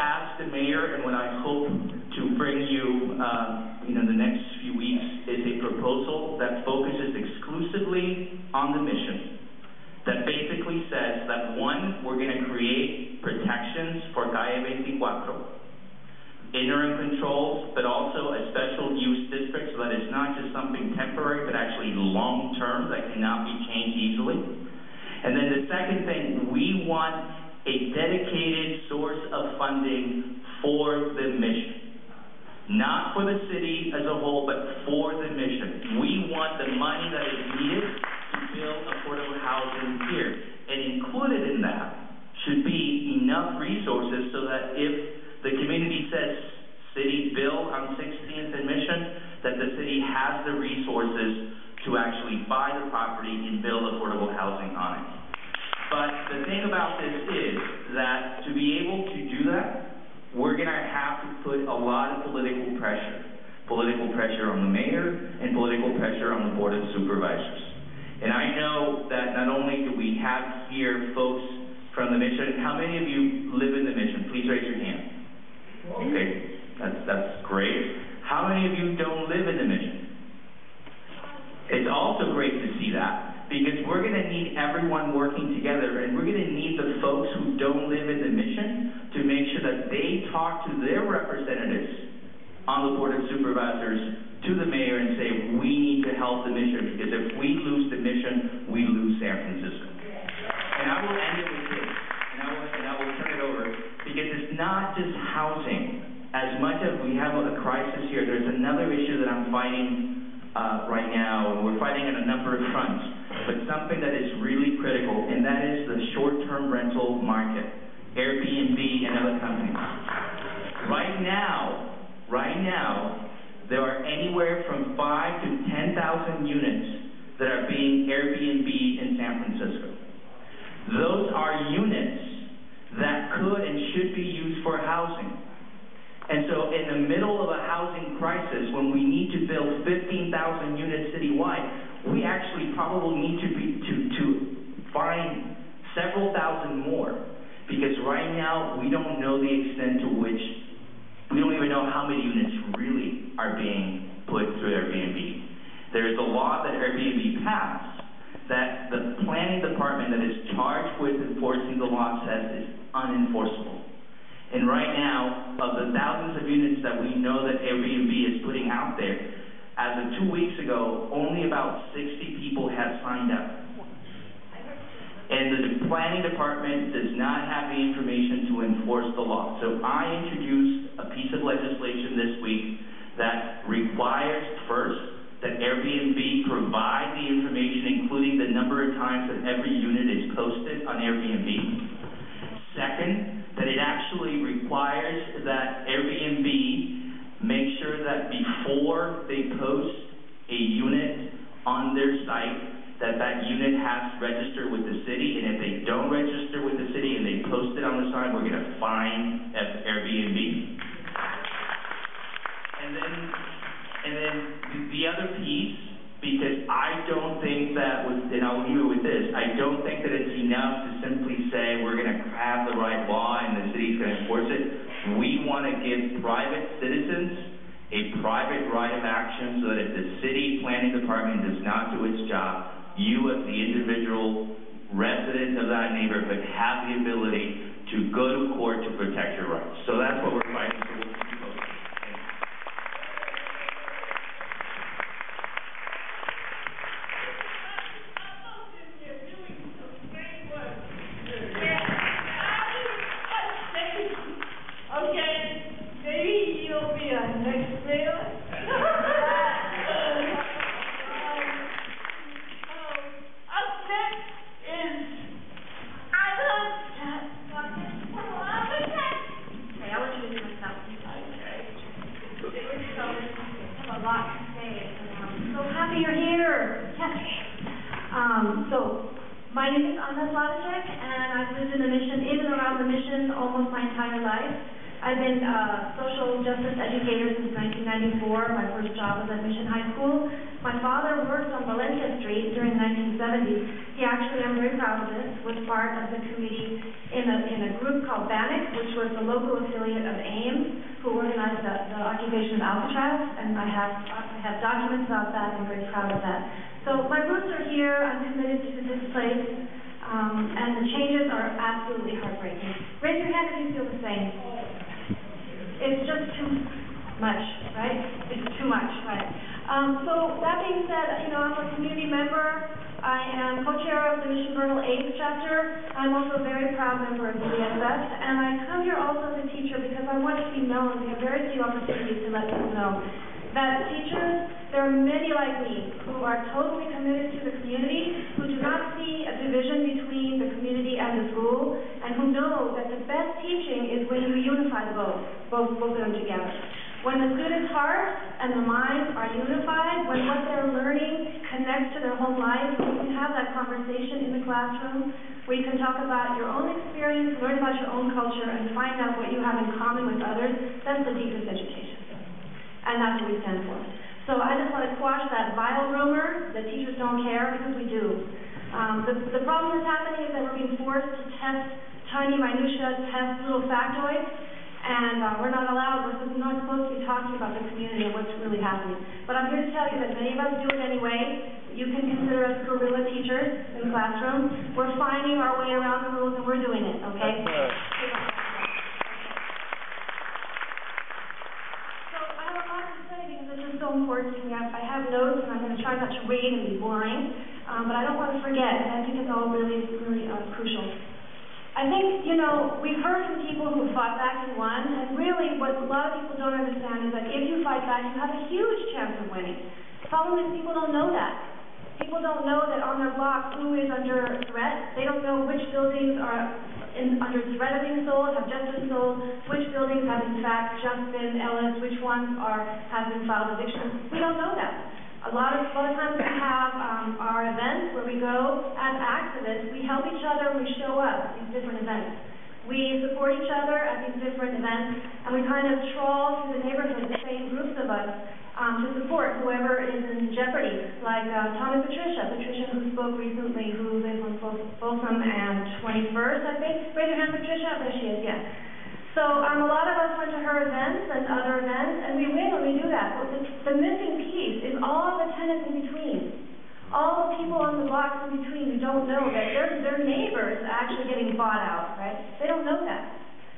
Calle 24, interim controls, but also a special use district so that it's not just something temporary, but actually long-term that cannot be changed easily. And then the second thing, we want a dedicated source of funding for the mission. Not for the city as a whole, but for the mission. We want the money that is needed to build affordable housing here. And included in that should be enough resources so that if the community says, city build on 16th and Mission, that the city has the resources to actually buy the property and build affordable housing on it. But the thing about this is that to be able to do that, we're going to have to put a lot of political pressure. Political pressure on the mayor and political pressure on the Board of Supervisors. And I know that not only do we have here folks from the Mission, how many of you live in the Mission? Please raise your hand. Okay, that's great. How many of you don't live in the Mission? It's also great to see that, because we're going to need everyone working together, and we're going to need the folks who don't live in the Mission to make sure that they talk to their representatives on the Board of Supervisors, to the mayor, and say, we need to help the Mission, because if we lose the Mission, we lose San Francisco. And I will end it with this, and I will turn it over, because it's not just housing. As much as we have a crisis here, there's another issue that I'm fighting right now, and we're fighting on a number of fronts, but something that is really critical, and that is the short-term rental market, Airbnb and other companies. Right now, there are anywhere from 5,000 to 10,000 units that are being Airbnb in San Francisco. Those are units that could and should be used for housing. And so in the middle of a housing crisis, when we need to build 15,000 units citywide, we actually probably need to find several thousand more, because right now we don't know the extent to which, we don't even know how many units really are being put through Airbnb. There is a law that Airbnb passed that the planning department that is charged with enforcing the law says is unenforceable. And right now, of the thousands of units that we know that Airbnb is putting out there, as of 2 weeks ago, only about 60 people had signed up. And the planning department does not have the information to enforce the law. So I introduced a piece of legislation this week that requires, first, that Airbnb provide the information, including the number of times that every unit is posted on Airbnb. Second, that it actually requires that Airbnb make sure that before they post a unit on their site, that unit has registered with the city, and if they don't register with the city and they post it on the site, we're going to fine Airbnb. And then the other piece, because I don't think that, and I'll leave it with this, I don't think that it's enough to simply say we're going to have the right law and the city's going to enforce it. We want to give private citizens a private right of action so that if the city planning department does not do its job, you as the individual resident of that neighborhood have the ability to go to court to protect your rights. So that's what we're fighting for. I've been a social justice educator since 1994. My first job was at Mission High School. My father worked on Valencia Street during the 1970s. He actually, I'm very proud of this, was part of the committee in a group called BANIC, which was the local affiliate of AIMS, who organized the occupation of Alcatraz, and I have documents about that. I'm very proud of that. So my roots are here. I'm committed to this place, and the changes are absolutely heartbreaking. Raise your hand if you feel the same. insane. It's just too much, right? It's too much, right? So that being said, I'm a community member. I am co-chair of the Mission Bernal AIDS chapter. I'm also a very proud member of the BSS, and I come here also as a teacher because I want it to be known. We have very few opportunities to let people know that teachers, there are many like me who are totally committed to the community, who do not see a division between the community and the school, and who know that the best teaching is when you unify both of them together. When the students' hearts and the minds are unified, when what they're learning connects to their home life, when you can have that conversation in the classroom, where you can talk about your own experience, learn about your own culture, and find out what you have in common with others, that's the deepest education. And that's what we stand for. So I just want to squash that vile rumor that teachers don't care, because we do. The problem that's happening is that we're being forced to test tiny minutia, test little factoids, and we're not allowed, we're not supposed to be talking about the community and what's really happening. But I'm here to tell you that many of us do it anyway. You can consider us guerrilla teachers in the classroom. We're finding our way around the rules and we're doing it, okay? So I have a lot to say because this is so important to me. I have notes and I'm going to try not to read and be boring, but I don't want to forget, and I think it's all really, really crucial. I think, we've heard from people who fought back and won, and really what a lot of people don't understand is that if you fight back, you have a huge chance of winning. The problem is people don't know that. People don't know that on their block who is under threat. They don't know which buildings are under threat of being sold, have just been sold, which buildings have in fact just been LS, which ones have been filed evictions. We don't know that. A lot of times we have our events where we go as activists, we help each other, we show up at these different events. We support each other at these different events, and we kind of trawl through the neighborhood, the same groups of us, to support whoever is in jeopardy, like Tom and Patricia who spoke recently, who lives on Folsom and 21st, I think. Raise your hand, Patricia. There she is, yeah. So a lot of us went to her events and other events, and we win when we do that. But the missing piece is all the tenants in between. All the people on the blocks in between who don't know that their neighbors are actually getting bought out, right? They don't know that.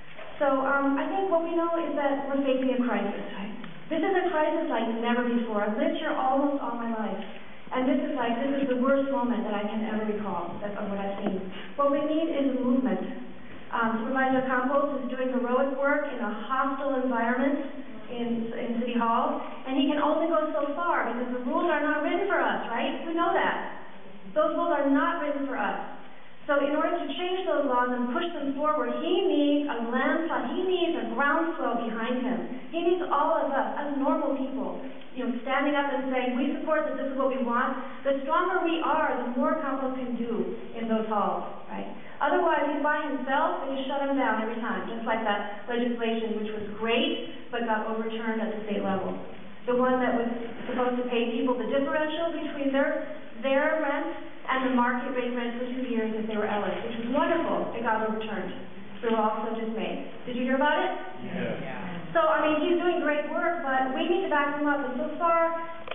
So I think what we know is that we're facing a crisis, right? This is a crisis like never before. I've lived here almost all my life. And this is the worst moment that I can ever recall of what I've seen. What we need is a movement. Supervisor Campos is doing heroic work in a hostile environment in City Hall, and he can only go so far because the rules are not written for us, right? We know that. Those rules are not written for us. So in order to change those laws and push them forward, he needs a landslide, he needs a groundswell behind him. He needs all of us as normal people, standing up and saying, we support that this is what we want. The stronger we are, the more Campos can do in those halls, right? Otherwise, he's by himself, and you shut him down every time, just like that legislation, which was great, but got overturned at the state level. The one that was supposed to pay people the differential between their rent and the market rate rent for 2 years if they were Ellis, which was wonderful. It got overturned. We were all so dismayed. Did you hear about it? Yeah. So, he's doing great work, but we need to back him up. And so far,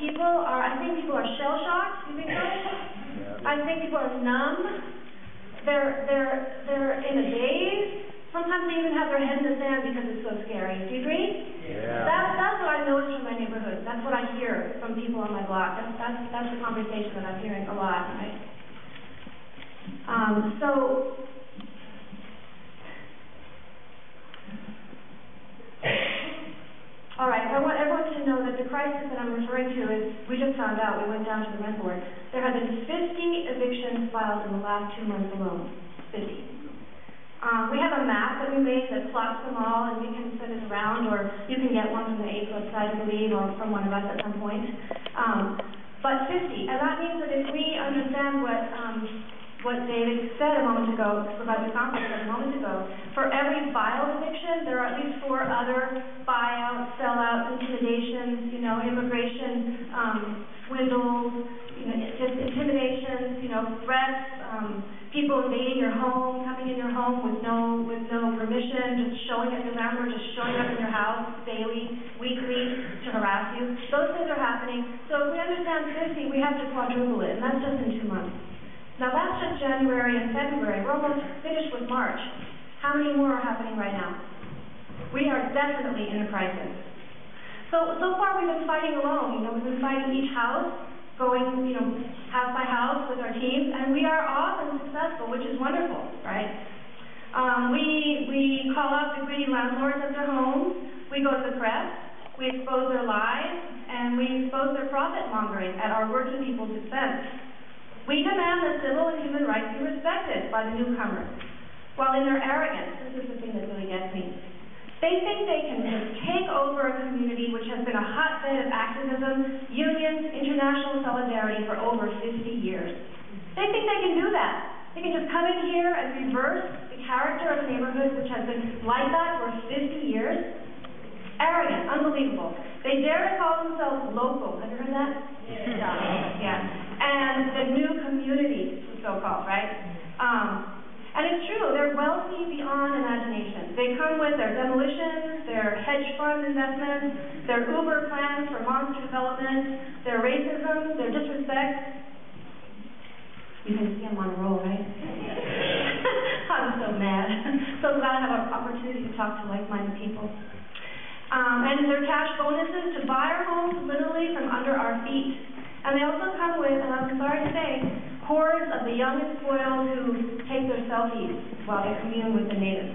I think people are shell-shocked. You think so? Yeah. I think people are numb. They're in a daze. Sometimes they even have their head in the sand because it's so scary. Do you agree? Yeah. That's what I notice from my neighborhood. That's what I hear from people on my block. That's the conversation that I'm hearing a lot, right? All right, so I want everyone to know that the crisis that I'm referring to is, we just found out, we went down to the rent board, there have been 50 evictions filed in the last 2 months alone. 50. We have a map that we made that plots them all, and we can send it around, or you can get one from the AIDS website, I believe, or from one of us at some point. But 50, and that means that if we understand what David said a moment ago, Supervisor Campos said a moment ago, for every filed eviction, there are at least 4 other buyouts, sellouts, intimidations, immigration, swindles, just intimidations, threats, people invading your home, coming in your home with no permission, just showing up your landlord, just showing up in your house daily, weekly, to harass you. Those things are happening. So if we understand 50, we have to quadruple it, and that's just in 2 months. Now that's just January and February. We're almost finished with March. How many more are happening right now? We are definitely in a crisis. So far we've been fighting alone. We've been fighting each house, going, house by house with our teams, and we are often successful, which is wonderful, right? We call out the greedy landlords at their homes, we go to the press, we expose their lies, and we expose their profit mongering at our working people's expense. We demand that civil and human rights be respected by the newcomers, while in their arrogance, this is the thing that really gets me, they think they can just take over a community which has been a hotbed of activism, unions, international solidarity for over 50 years. They think they can do that. They can just come in here and reverse the character of a neighborhood which has been like that for 50 years. Arrogant, unbelievable. They dare to call themselves local. Have you heard that? Yeah. And the new community, so-called, right? And it's true, they're wealthy beyond imagination. They come with their demolitions, their hedge fund investments, their Uber plans for monster development, their racism, their disrespect. You can see I'm on a roll, right? I'm so mad. So glad I have an opportunity to talk to like-minded people. And their cash bonuses to buy our homes literally from under our feet. And they also come with, and I'm sorry to say, hordes of the young and spoiled who take their selfies while they commune with the natives.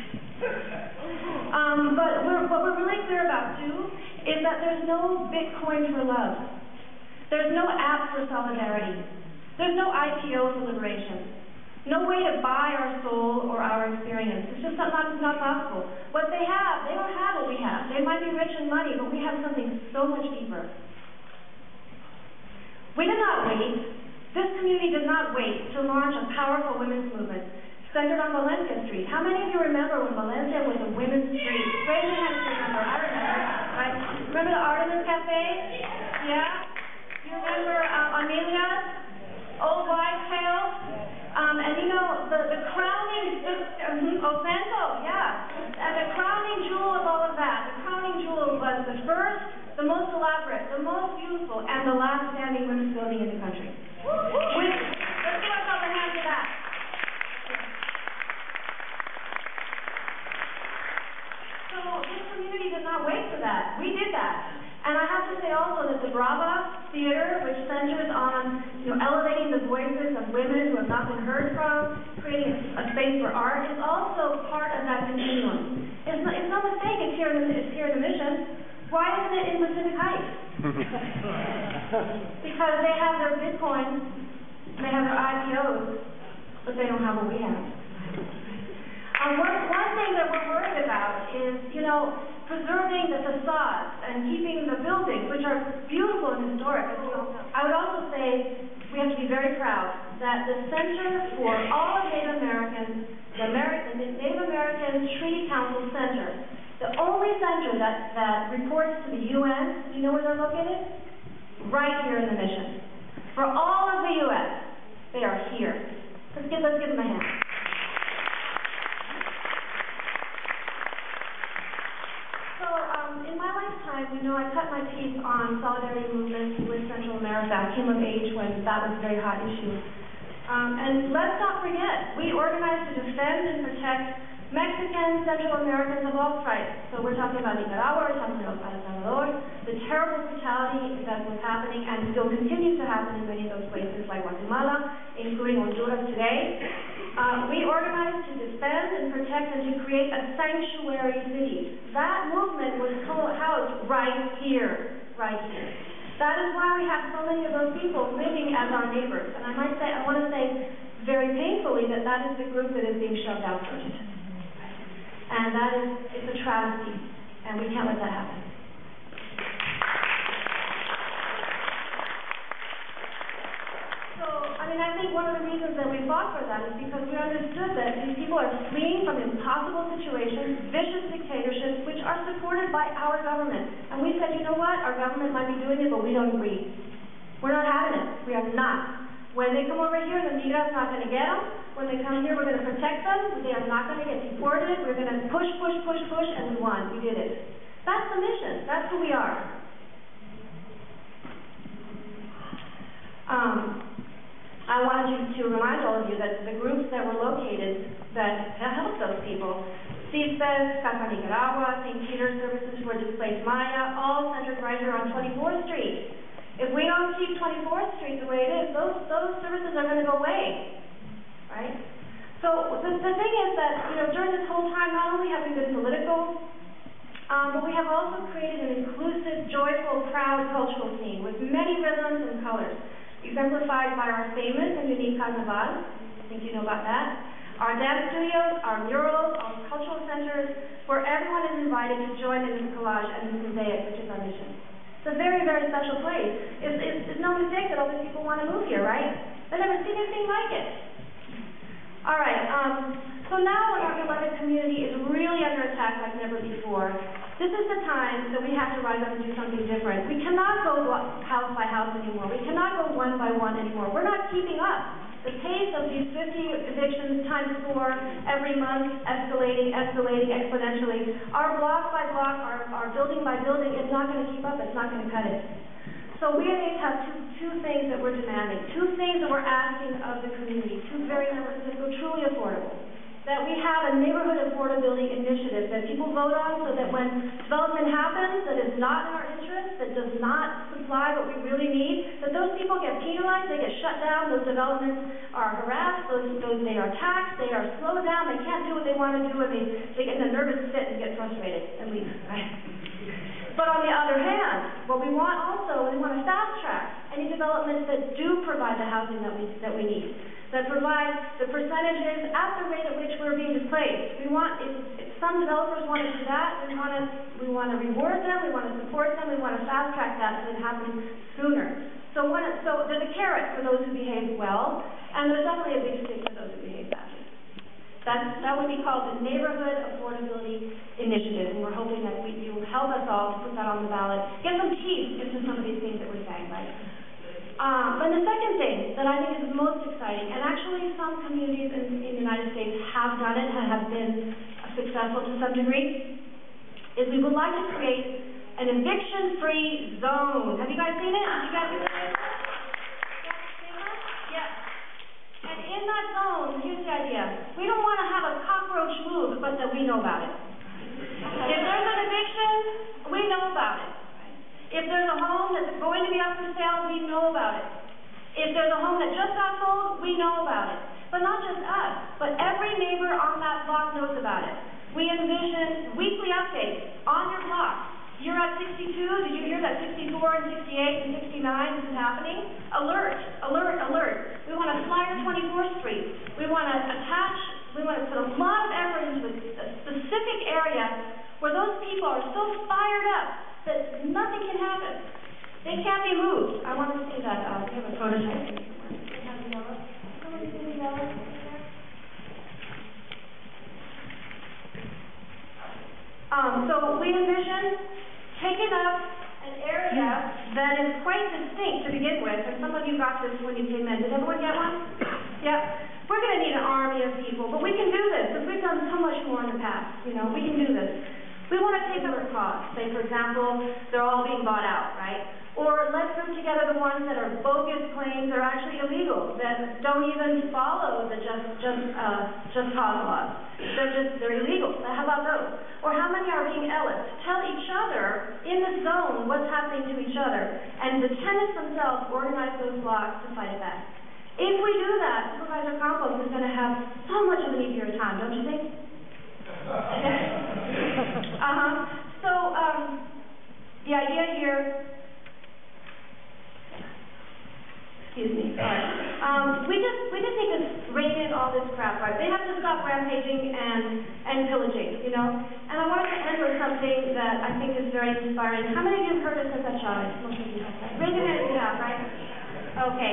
But what we're really clear about, too, is that there's no Bitcoin for love. There's no app for solidarity. There's no IPO for liberation. No way to buy our soul or our experience. It's just not possible. What they have, they don't have what we have. They might be rich in money, but we have something so much deeper. We did not wait. This community did not wait to launch a powerful women's movement centered on Valencia Street. How many of you remember when Valencia was a women's street? Raise your hand if you remember. I remember. Right? Remember the Artemis Cafe? Yeah? You remember Amelia? Old Wives' Tale? And the crowning, Ocento, yeah. And the crowning jewel of all of that, the crowning jewel was the first, the most elaborate, the most beautiful, and the last standing women's building in the country. Let's give ourselves a hand for that. So this community did not wait for that. We did that. And I have to say also that the Brava Theatre, which centers on elevating the voices of women who have not been heard from, creating a space for art, is also part of that continuum. It's no mistake it's here in the Mission. Why isn't it in Pacific Heights? Because they have their Bitcoin, they have their IPOs, but they don't have what we have. One thing that we're worried about is, preserving the facades and keeping the buildings, which are beautiful and historic, as you all know. I would also say we have to be very proud that the Center for all of Native Americans, the Native American Treaty Council Center, the only center that reports to the UN, do you know where they're located? Right here in the Mission. For all of the U.S., they are here. Let's give them a hand. In my lifetime, I cut my teeth on solidarity movements with Central America. I came of age when that was a very hot issue. And let's not forget, we organized to defend and protect Mexican, Central Americans of all stripes. So we're talking about Nicaragua, we're talking about El Salvador, the terrible brutality that was happening and still continues to happen in many of those places like Guatemala, including Honduras today. We organized to defend and protect and to create a sanctuary city. That movement was housed right here, right here. That is why we have so many of those people living as our neighbors. And I want to say very painfully that is the group that is being shoved out first. And it's a travesty, and we can't let that happen. So, I think one of the reasons that we fought for that is because we understood that these people are fleeing from impossible situations, vicious dictatorships, which are supported by our government. And we said, you know what, our government might be doing it, but we don't agree. We're not having it. We are not. When they come over here, the media's not going to get them. When they come here, we're going to protect them. They are not going to get deported. We're going to push, and we won. We did it. That's the mission. That's who we are. I wanted to remind all of you that the groups that were located that helped those people CISPES, Casa Nicaragua, St. Peter's Services for Displaced Maya, all centered right here on 24th Street. If we don't keep 24th Street the way it is, those services are going to go away, right? So the thing is that, during this whole time, not only have we been political, but we have also created an inclusive, joyful, proud cultural scene with many rhythms and colors, exemplified by our famous and unique carnival. I think you know about that. Our dance studios, our murals, our cultural centers, where everyone is invited to join in this collage and this mosaic, which is our mission. It's a very, very special place. It's no mistake that all these people want to move here, right? They've never seen anything like it. All right, so now when our beloved community is really under attack like never before, this is the time that we have to rise up and do something different. We cannot go house by house anymore. We cannot go one by one anymore. We're not keeping up. The pace of these 50 evictions times 4 every month, escalating exponentially. Our block by block, our building by building is not going to keep up. It's not going to cut it. So we have two things that we're demanding, two things that we're asking of the community, two very numbers that go truly affordable. That we have a neighborhood affordability initiative that people vote on so that when development happens that is not in our interest, that does not supply what we really need, that those people get penalized, they get shut down, those developments are harassed, they are taxed, they are slowed down, they can't do what they want to do, and they get in a nervous fit and get frustrated and leave, right? But on the other hand, what we want also, we want to fast track any developments that do provide the housing that we need, that provide the percentages at the rate at which we're being displaced. We want, if some developers want to do that, we want to reward them, we want to support them, we want to fast track that so it happens sooner. So there's a carrot for those who behave well, and there's definitely a big stick for those who behave badly. That would be called the Neighborhood Affordability Initiative, and we're hoping that you will help us all to put that on the ballot, get some teeth into some of these things that we're saying, right? But the second thing that I think is most exciting, and actually some communities in the United States have done it and have been successful to some degree, is we would like to create an eviction-free zone. Have you guys seen it? Have you guys seen it? Yeah. And in that zone, here's the idea. We don't want to have a cockroach move, but that we know about it. If there's an eviction, we know about it. If there's a home that's going to be up for sale, we know about it. If there's a home that just got sold, we know about it. But not just us, but every neighbor on that block knows about it. We envision weekly updates on your block. You're at 62, did you hear that 64 and 68 and 69 this is happening? Alert, alert, alert. We want to flyer 24th Street. We want to put a lot of effort into a specific area where those people are so fired up that nothing can happen. They can't be moved. I want to see that. We have a prototype here somewhere. We have the yellow. Somebody see the yellow? So we envision taking up an area that is quite distinct to begin with, and some of you got this when you came in. Did everyone get one? Yeah. We're going to need an army of people, but we can do this because we've done so much more in the past. We can do this. We want to take up a cause. Say, for example, they're all being bought out, right? Or let's group together the ones that are bogus claims that are actually illegal, that don't even follow the just cause laws. They're illegal. How about those? Or how many are being ellis? Tell each other in the zone what's happening to each other, and the tenants themselves organize those blocks to fight it back. If we do that, Supervisor Campos is going to have so much of an easier time, don't you think? So, the idea here, excuse me, sorry. We just need to rein in all this crap, right? They have to stop rampaging and pillaging, And I wanted to end with something that I think is very inspiring. How many of you have heard of Cesar Chavez? Most of you have, right? Raise your hand if you have, right? Okay.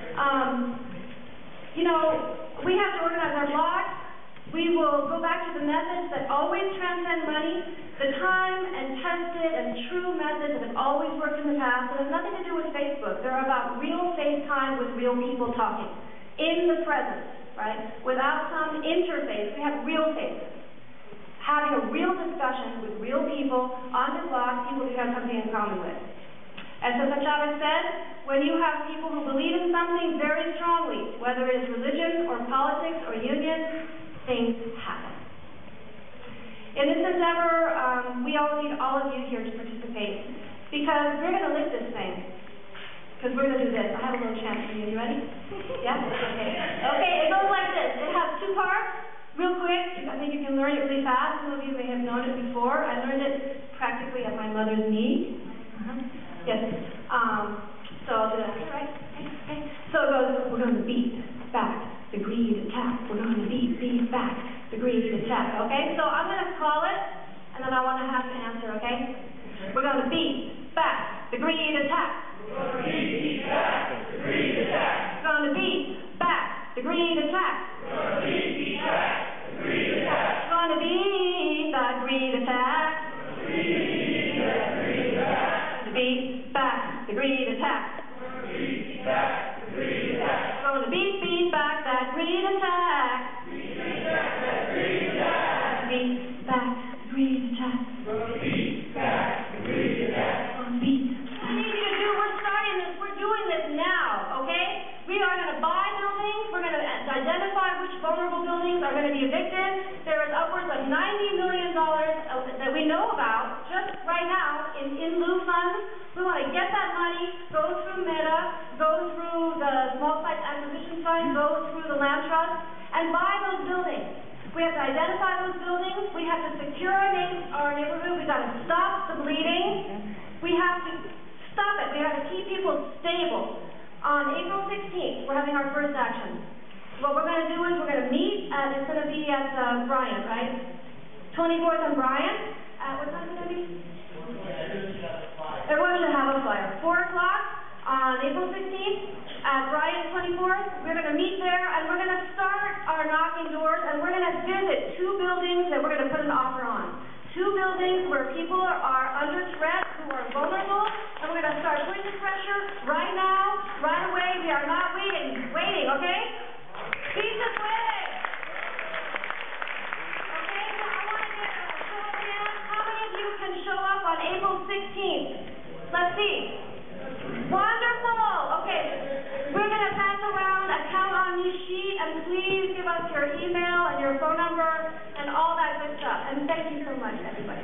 We have to organize our blocks. We will go back to the methods that always transcend money, the time and tested and true methods that have always worked in the past. It has nothing to do with Facebook. They're about real face time with real people talking in the present, right? Without some interface. We have real faces. Having a real discussion with real people on your block, people you have something in common with. As Cesar Chavez said, when you have people who believe in something very strongly, whether it is religion or politics or union, things happen. In this endeavor, we all need all of you here to participate, because we're going to lift this thing. Because we're going to do this. I have a little chant for you. You ready? Yeah? Okay. Okay, it goes like this. It has two parts. Real quick, I think you can learn it really fast. Some of you may have known it before. I learned it practically at my mother's knee. Yes. So I'll do that. Right? Okay. So it goes, we're going to beat back the greed attack. We're going to beat back the greed attack. Okay? So I'm going to call it, and then I want to have to answer, okay? We're going to beat back the greed attack. We're going to beat back the greed attack. We're going to beat back the greed attack. We're going to beat back the greed attack. We're going to beat that greed attack. Beat back the greed attack. Beat back the greed attack. We're going to beat back that greed attack. Beat back that greed attack. Beat back the greed attack. Beat back the greed attack. Beat. We need you to do. We're starting this. We're doing this now. Okay? We are going to buy buildings. We're going to identify which vulnerable buildings are going to be evicted. There is upwards of $90 million that we know about just right now in lieu funds. We want to get that money, go through META, go through the Small Site Acquisition Fund, go through the Land Trust, and buy those buildings. We have to identify those buildings. We have to secure our neighborhood. We've got to stop the bleeding. We have to stop it. We have to keep people stable. On April 16th, we're having our first action. What we're going to do is we're going to meet at, it's going to be at Bryant, right? 24th and Bryant. What time is it going to be? Everyone should have a flyer. 4 o'clock on April 16th at Bryant 24th. We're going to meet there, and we're going to start our knocking doors, and we're going to visit 2 buildings that we're going to put an offer on. 2 buildings where people are under threat, who are vulnerable, and we're going to start putting the pressure right now, right away. We are not waiting, okay? Keep this waiting. Okay, so I want to get a show of hands. How many of you can show up on April 16th? Let's see. Wonderful. Okay, we're going to pass around a count on you sheet, and please give us your email and your phone number and all that good stuff. And thank you so much, everybody.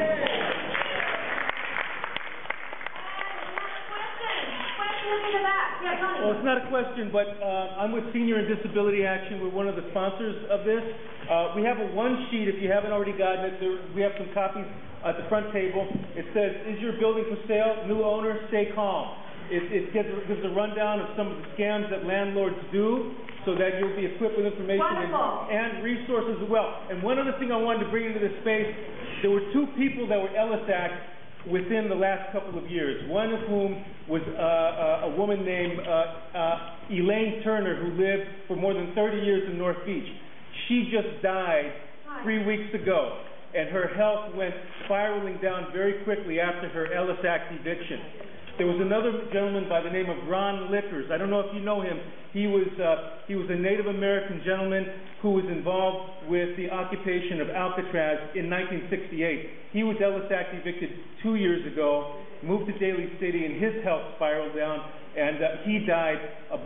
Well, it's not a question, but I'm with Senior and Disability Action. We're one of the sponsors of this. We have a one sheet, if you haven't already gotten it. We have some copies at the front table. It says, is your building for sale? New owner, stay calm. It gives a rundown of some of the scams that landlords do, so that you'll be equipped with information and resources as well. And one other thing I wanted to bring into this space, there were 2 people that were Ellis Act within the last couple of years, one of whom was a woman named Elaine Turner, who lived for more than 30 years in North Beach. She just died 3 weeks ago, and her health went spiraling down very quickly after her Ellis Act eviction. There was another gentleman by the name of Ron Lickers. I don't know if you know him. He was a Native American gentleman who was involved with the occupation of Alcatraz in 1968. He was Ellis Act evicted 2 years ago, moved to Daly City, and his health spiraled down, and he died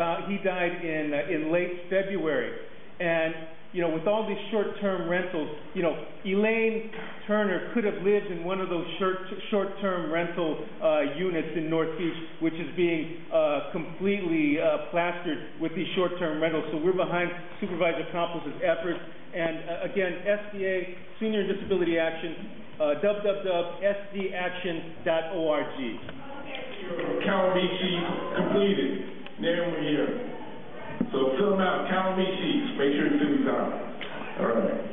in late February. And with all these short-term rentals, Elaine Turner could have lived in one of those short-term rental units in North Beach, which is being completely plastered with these short-term rentals. So we're behind Supervisor Campos' efforts. And again, SDA, Senior and Disability Action, www.sdaction.org. Count me sheets completed. Now we're here. So fill them out, count me sheets. Make sure it's in time. All right.